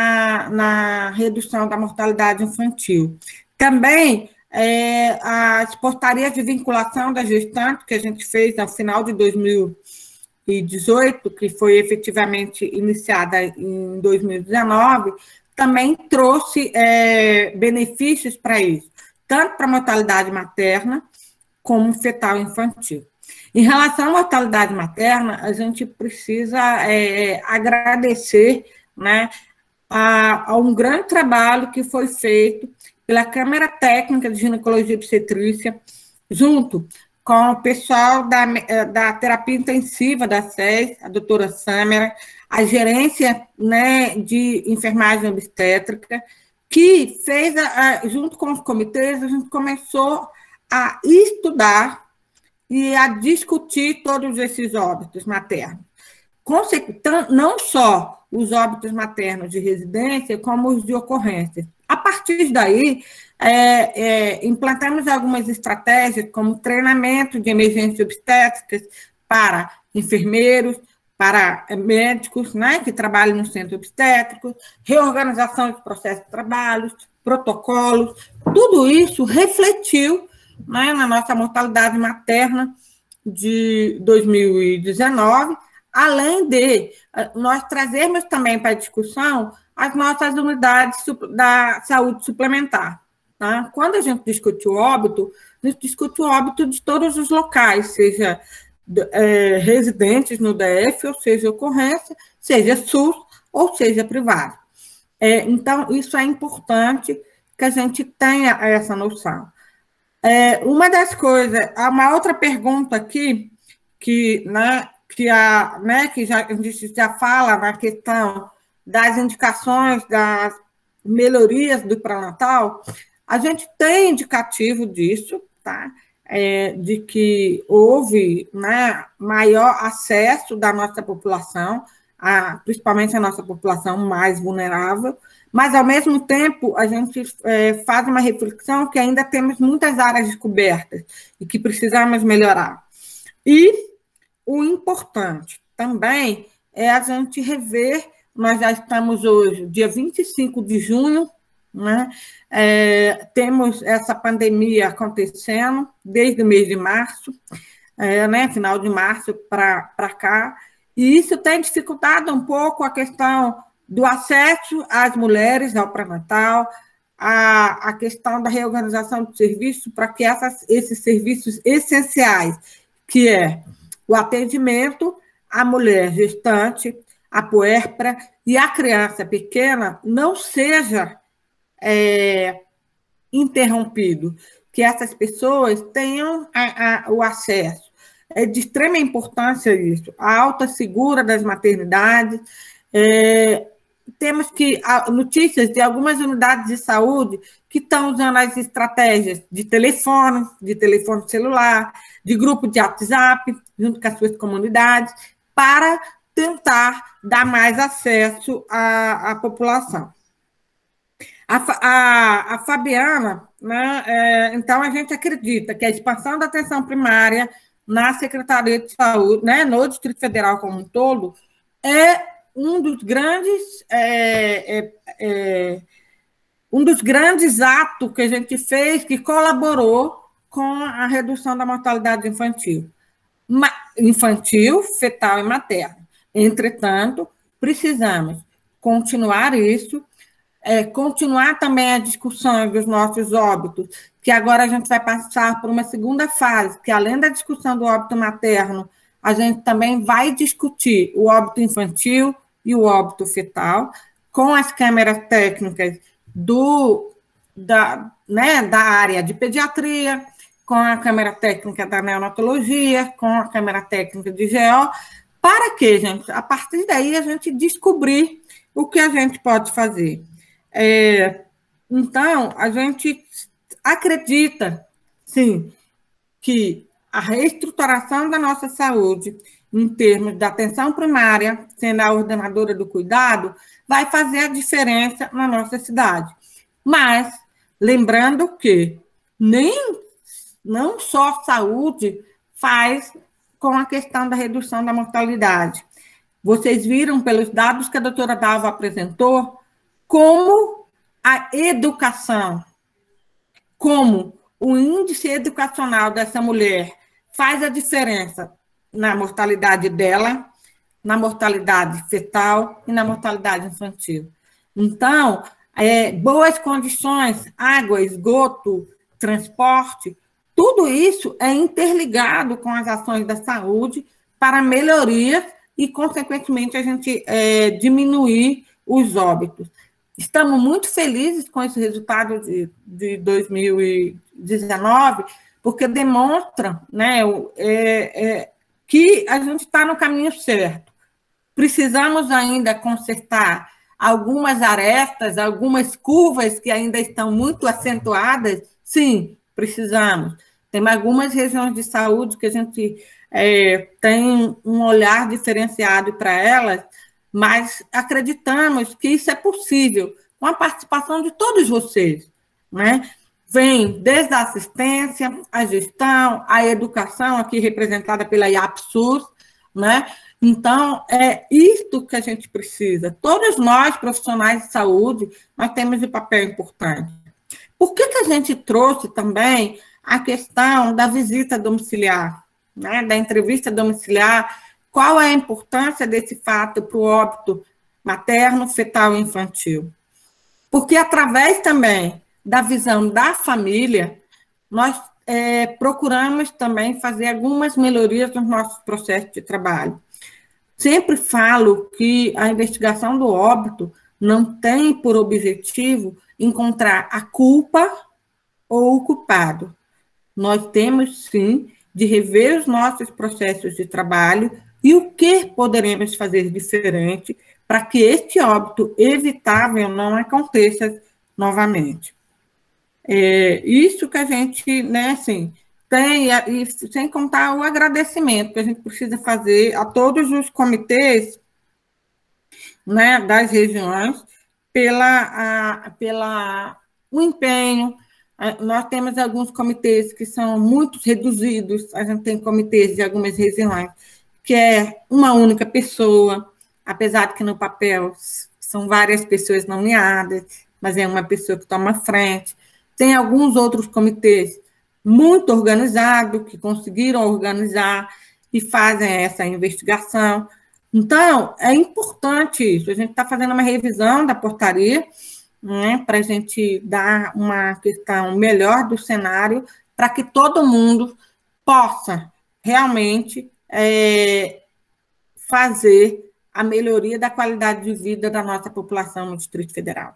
[SPEAKER 2] na redução da mortalidade infantil. Também as portarias de vinculação da gestante, que a gente fez ao final de 2018, que foi efetivamente iniciada em 2019, também trouxe benefícios para isso, tanto para a mortalidade materna como fetal infantil. Em relação à mortalidade materna, a gente precisa agradecer, né, a um grande trabalho que foi feito pela Câmara Técnica de Ginecologia e Obstetrícia, junto com o pessoal da terapia intensiva da SES, a doutora Sâmara, a gerência, né, de enfermagem obstétrica, que fez, junto com os comitês, a gente começou a estudar e a discutir todos esses óbitos maternos. Não só os óbitos maternos de residência, como os de ocorrência. A partir daí, implantamos algumas estratégias, como treinamento de emergências obstétricas para enfermeiros, para médicos, né, que trabalham no centro obstétrico, reorganização de processos de trabalho, protocolos, tudo isso refletiu, né, na nossa mortalidade materna de 2019, além de nós trazermos também para a discussão as nossas unidades da saúde suplementar. Tá? Quando a gente discute o óbito, a gente discute o óbito de todos os locais, seja residentes no DF, ou seja ocorrência, seja SUS, ou seja privado. Então, isso é importante que a gente tenha essa noção. Uma das coisas, há uma outra pergunta aqui, que a gente já fala na questão das indicações, das melhorias do pré-natal, a gente tem indicativo disso, tá? De que houve, né, maior acesso da nossa população, principalmente a nossa população mais vulnerável, mas, ao mesmo tempo, a gente faz uma reflexão que ainda temos muitas áreas descobertas e que precisamos melhorar. E o importante também é a gente rever, nós já estamos hoje, dia 25 de junho, né? Temos essa pandemia acontecendo desde o mês de março, né? Final de março para cá, e isso tem dificultado um pouco a questão do acesso às mulheres ao pré-natal, a questão da reorganização do serviço para que esses serviços essenciais, que é o atendimento à mulher gestante, à puérpera e à criança pequena, não seja interrompido, que essas pessoas tenham o acesso. É de extrema importância isso, a alta segura das maternidades. Temos notícias de algumas unidades de saúde que estão usando as estratégias de telefone celular, de grupo de WhatsApp, junto com as suas comunidades, para tentar dar mais acesso à população. A Fabiana, né, então, a gente acredita que a expansão da atenção primária na Secretaria de Saúde, né, no Distrito Federal como um todo, é um dos grandes atos que a gente fez que colaborou com a redução da mortalidade infantil, fetal e materna. Entretanto, precisamos continuar isso, continuar também a discussão dos nossos óbitos, que agora a gente vai passar por uma segunda fase, que além da discussão do óbito materno, a gente também vai discutir o óbito infantil e o óbito fetal com as câmeras técnicas da área de pediatria, com a câmera técnica da neonatologia, com a câmera técnica de GO, para que, gente, a partir daí a gente descobrir o que a gente pode fazer. Então, a gente acredita, sim, que a reestruturação da nossa saúde, em termos da atenção primária, sendo a ordenadora do cuidado, vai fazer a diferença na nossa cidade. Mas, lembrando que não só saúde faz com a questão da redução da mortalidade. Vocês viram pelos dados que a doutora Dalva apresentou, como a educação, como o índice educacional dessa mulher faz a diferença na mortalidade dela, na mortalidade fetal e na mortalidade infantil. Então, boas condições, água, esgoto, transporte, tudo isso é interligado com as ações da saúde para melhorias e, consequentemente, a gente diminuir os óbitos. Estamos muito felizes com esse resultado de 2019, porque demonstra, né, que a gente está no caminho certo. Precisamos ainda consertar algumas arestas, algumas curvas que ainda estão muito acentuadas. Sim, precisamos. Tem algumas regiões de saúde que a gente tem um olhar diferenciado para elas, mas acreditamos que isso é possível com a participação de todos vocês, né? Vem desde a assistência, a gestão, a educação, aqui representada pela IAPSUS, né? Então, é isto que a gente precisa. Todos nós, profissionais de saúde, nós temos um papel importante. Por que a gente trouxe também a questão da visita domiciliar, né? Da entrevista domiciliar? Qual é a importância desse fato para o óbito materno, fetal e infantil? Porque, através também da visão da família, nós procuramos também fazer algumas melhorias nos nossos processos de trabalho. Sempre falo que a investigação do óbito não tem por objetivo encontrar a culpa ou o culpado. Nós temos, sim, de rever os nossos processos de trabalho e o que poderemos fazer diferente para que este óbito evitável não aconteça novamente. Isso que a gente, né, assim, tem, e sem contar o agradecimento que a gente precisa fazer a todos os comitês, né, das regiões o empenho. Nós temos alguns comitês que são muito reduzidos, a gente tem comitês de algumas regiões que é uma única pessoa, apesar de que no papel são várias pessoas nomeadas, mas é uma pessoa que toma frente. Tem alguns outros comitês muito organizados, que conseguiram organizar e fazem essa investigação. Então, é importante isso. A gente está fazendo uma revisão da portaria, né, para a gente dar uma questão melhor do cenário, para que todo mundo possa realmente fazer a melhoria da qualidade de vida da nossa população no Distrito Federal.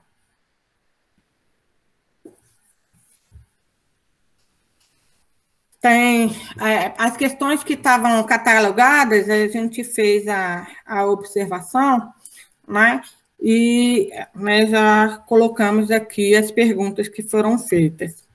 [SPEAKER 2] Tem as questões que estavam catalogadas, a gente fez a observação, né, e nós já colocamos aqui as perguntas que foram feitas.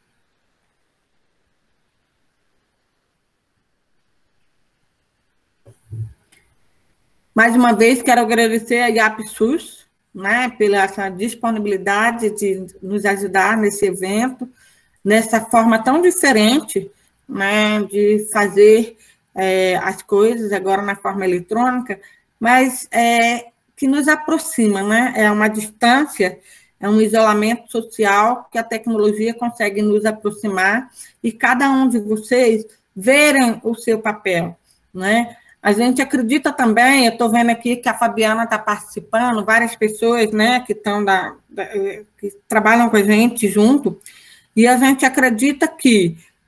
[SPEAKER 2] Mais uma vez, quero agradecer a IAPSUS, né, pela essa disponibilidade de nos ajudar nesse evento, nessa forma tão diferente, né, de fazer as coisas agora na forma eletrônica, mas que nos aproxima, né? É uma distância, é um isolamento social que a tecnologia consegue nos aproximar e cada um de vocês verem o seu papel, né? A gente acredita também, eu estou vendo aqui que a Fabiana está participando, várias pessoas, né, que estão que trabalham com a gente junto, e a gente acredita que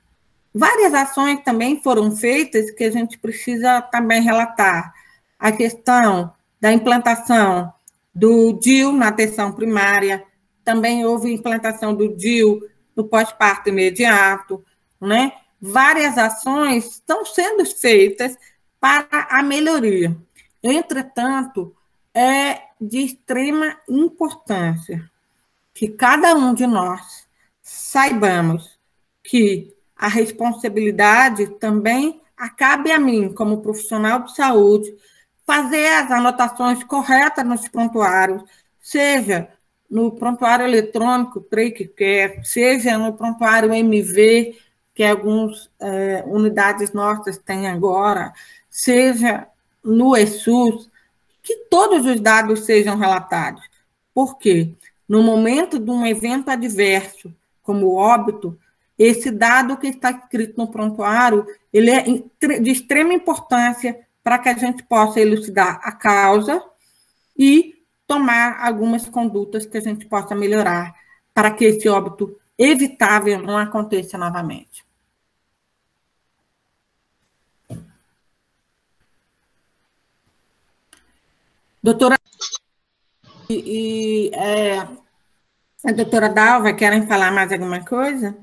[SPEAKER 2] Várias ações também foram feitas que a gente precisa também relatar. A questão da implantação do DIU na atenção primária, também houve implantação do DIU no pós-parto imediato, né? Várias ações estão sendo feitas para a melhoria. Entretanto, é de extrema importância que cada um de nós saibamos que a responsabilidade também acabe a mim, como profissional de saúde, fazer as anotações corretas nos prontuários, seja no prontuário eletrônico, TreakCare, seja no prontuário MV, que algumas unidades nossas têm agora, seja no ESUS, que todos os dados sejam relatados. Por quê? No momento de um evento adverso, como o óbito, esse dado que está escrito no prontuário, ele é de extrema importância para que a gente possa elucidar a causa e tomar algumas condutas que a gente possa melhorar para que esse óbito evitável não aconteça novamente. Doutora, a doutora Dalva, querem falar mais alguma coisa?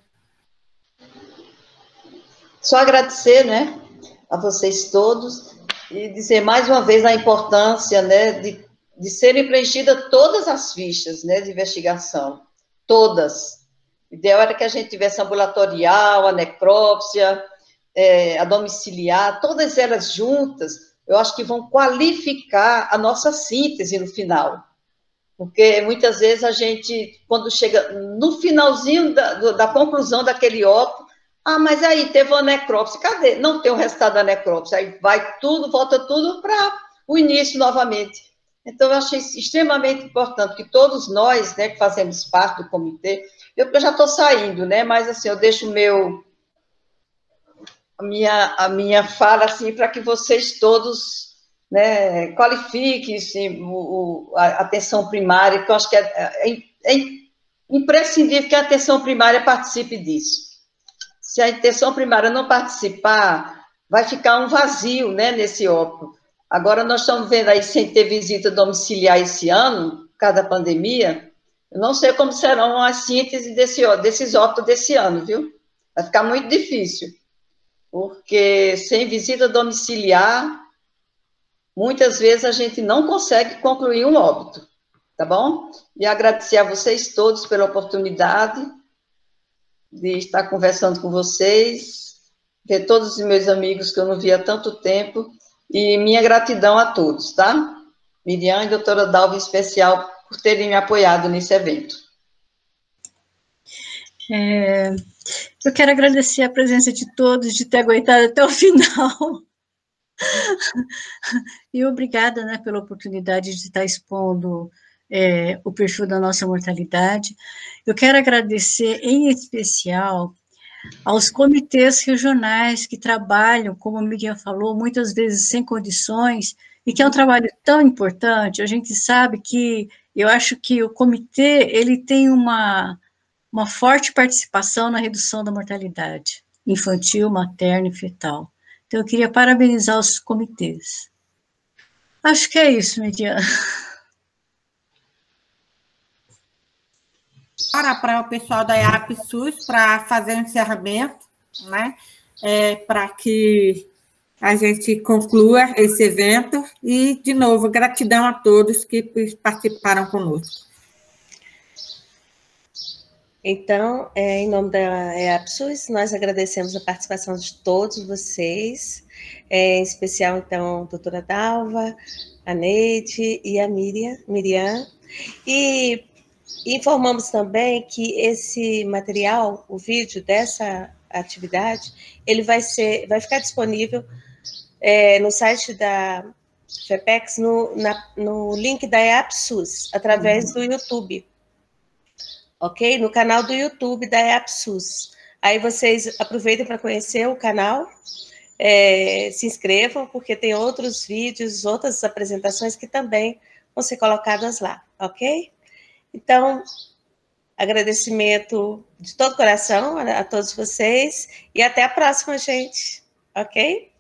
[SPEAKER 4] Só agradecer, né, a vocês todos e dizer mais uma vez a importância, né, de serem preenchidas todas as fichas, né, de investigação, todas. O ideal era que a gente tivesse ambulatorial, a necrópsia, a domiciliar, todas elas juntas, eu acho que vão qualificar a nossa síntese no final. Porque muitas vezes a gente, quando chega no finalzinho da conclusão daquele óbito, mas aí teve uma necrópsia, cadê? Não tem o resultado da necrópsia, aí vai tudo, volta tudo para o início novamente. Então, eu achei extremamente importante que todos nós, né, que fazemos parte do comitê, eu já estou saindo, né, mas assim, eu deixo a minha fala assim, para que vocês todos, né, qualifiquem assim, a atenção primária, que eu acho que é imprescindível que a atenção primária participe disso. Se a atenção primária não participar, vai ficar um vazio, né, nesse óbito. Agora, nós estamos vendo aí, sem ter visita domiciliar esse ano, por causa da pandemia, eu não sei como serão as sínteses desses óbitos desse ano, viu? Vai ficar muito difícil, porque sem visita domiciliar, muitas vezes a gente não consegue concluir um óbito, tá bom? E agradecer a vocês todos pela oportunidade de estar conversando com vocês, ver todos os meus amigos que eu não via há tanto tempo, e minha gratidão a todos, tá? Miriam e doutora Dalva, em especial, por terem me apoiado nesse evento.
[SPEAKER 3] Eu quero agradecer a presença de todos, de ter aguentado até o final. E obrigada, né, pela oportunidade de estar expondo o perfil da nossa mortalidade. Eu quero agradecer, em especial, aos comitês regionais que trabalham, como a Miriam falou, muitas vezes sem condições, e que é um trabalho tão importante. A gente sabe que, eu acho que o comitê, ele tem uma forte participação na redução da mortalidade infantil, materna e fetal. Então, eu queria parabenizar os comitês. Acho que é isso, Miriam.
[SPEAKER 2] Para o pessoal da EAP-SUS, para fazer o encerramento, né? Para que a gente conclua esse evento. E, de novo, gratidão a todos que participaram conosco.
[SPEAKER 5] Então, em nome da EAP-SUS, nós agradecemos a participação de todos vocês, em especial, então, a doutora Dalva, a Neide e a Miriam, e informamos também que esse material, o vídeo dessa atividade, ele vai ficar disponível no site da FEPEX, no link da EAP-SUS, através do YouTube. Ok? No canal do YouTube da EAP-SUS. Aí vocês aproveitem para conhecer o canal, se inscrevam, porque tem outros vídeos, outras apresentações que também vão ser colocadas lá, ok? Então, Agradecimento de todo o coração a todos vocês e até a próxima, gente. Ok?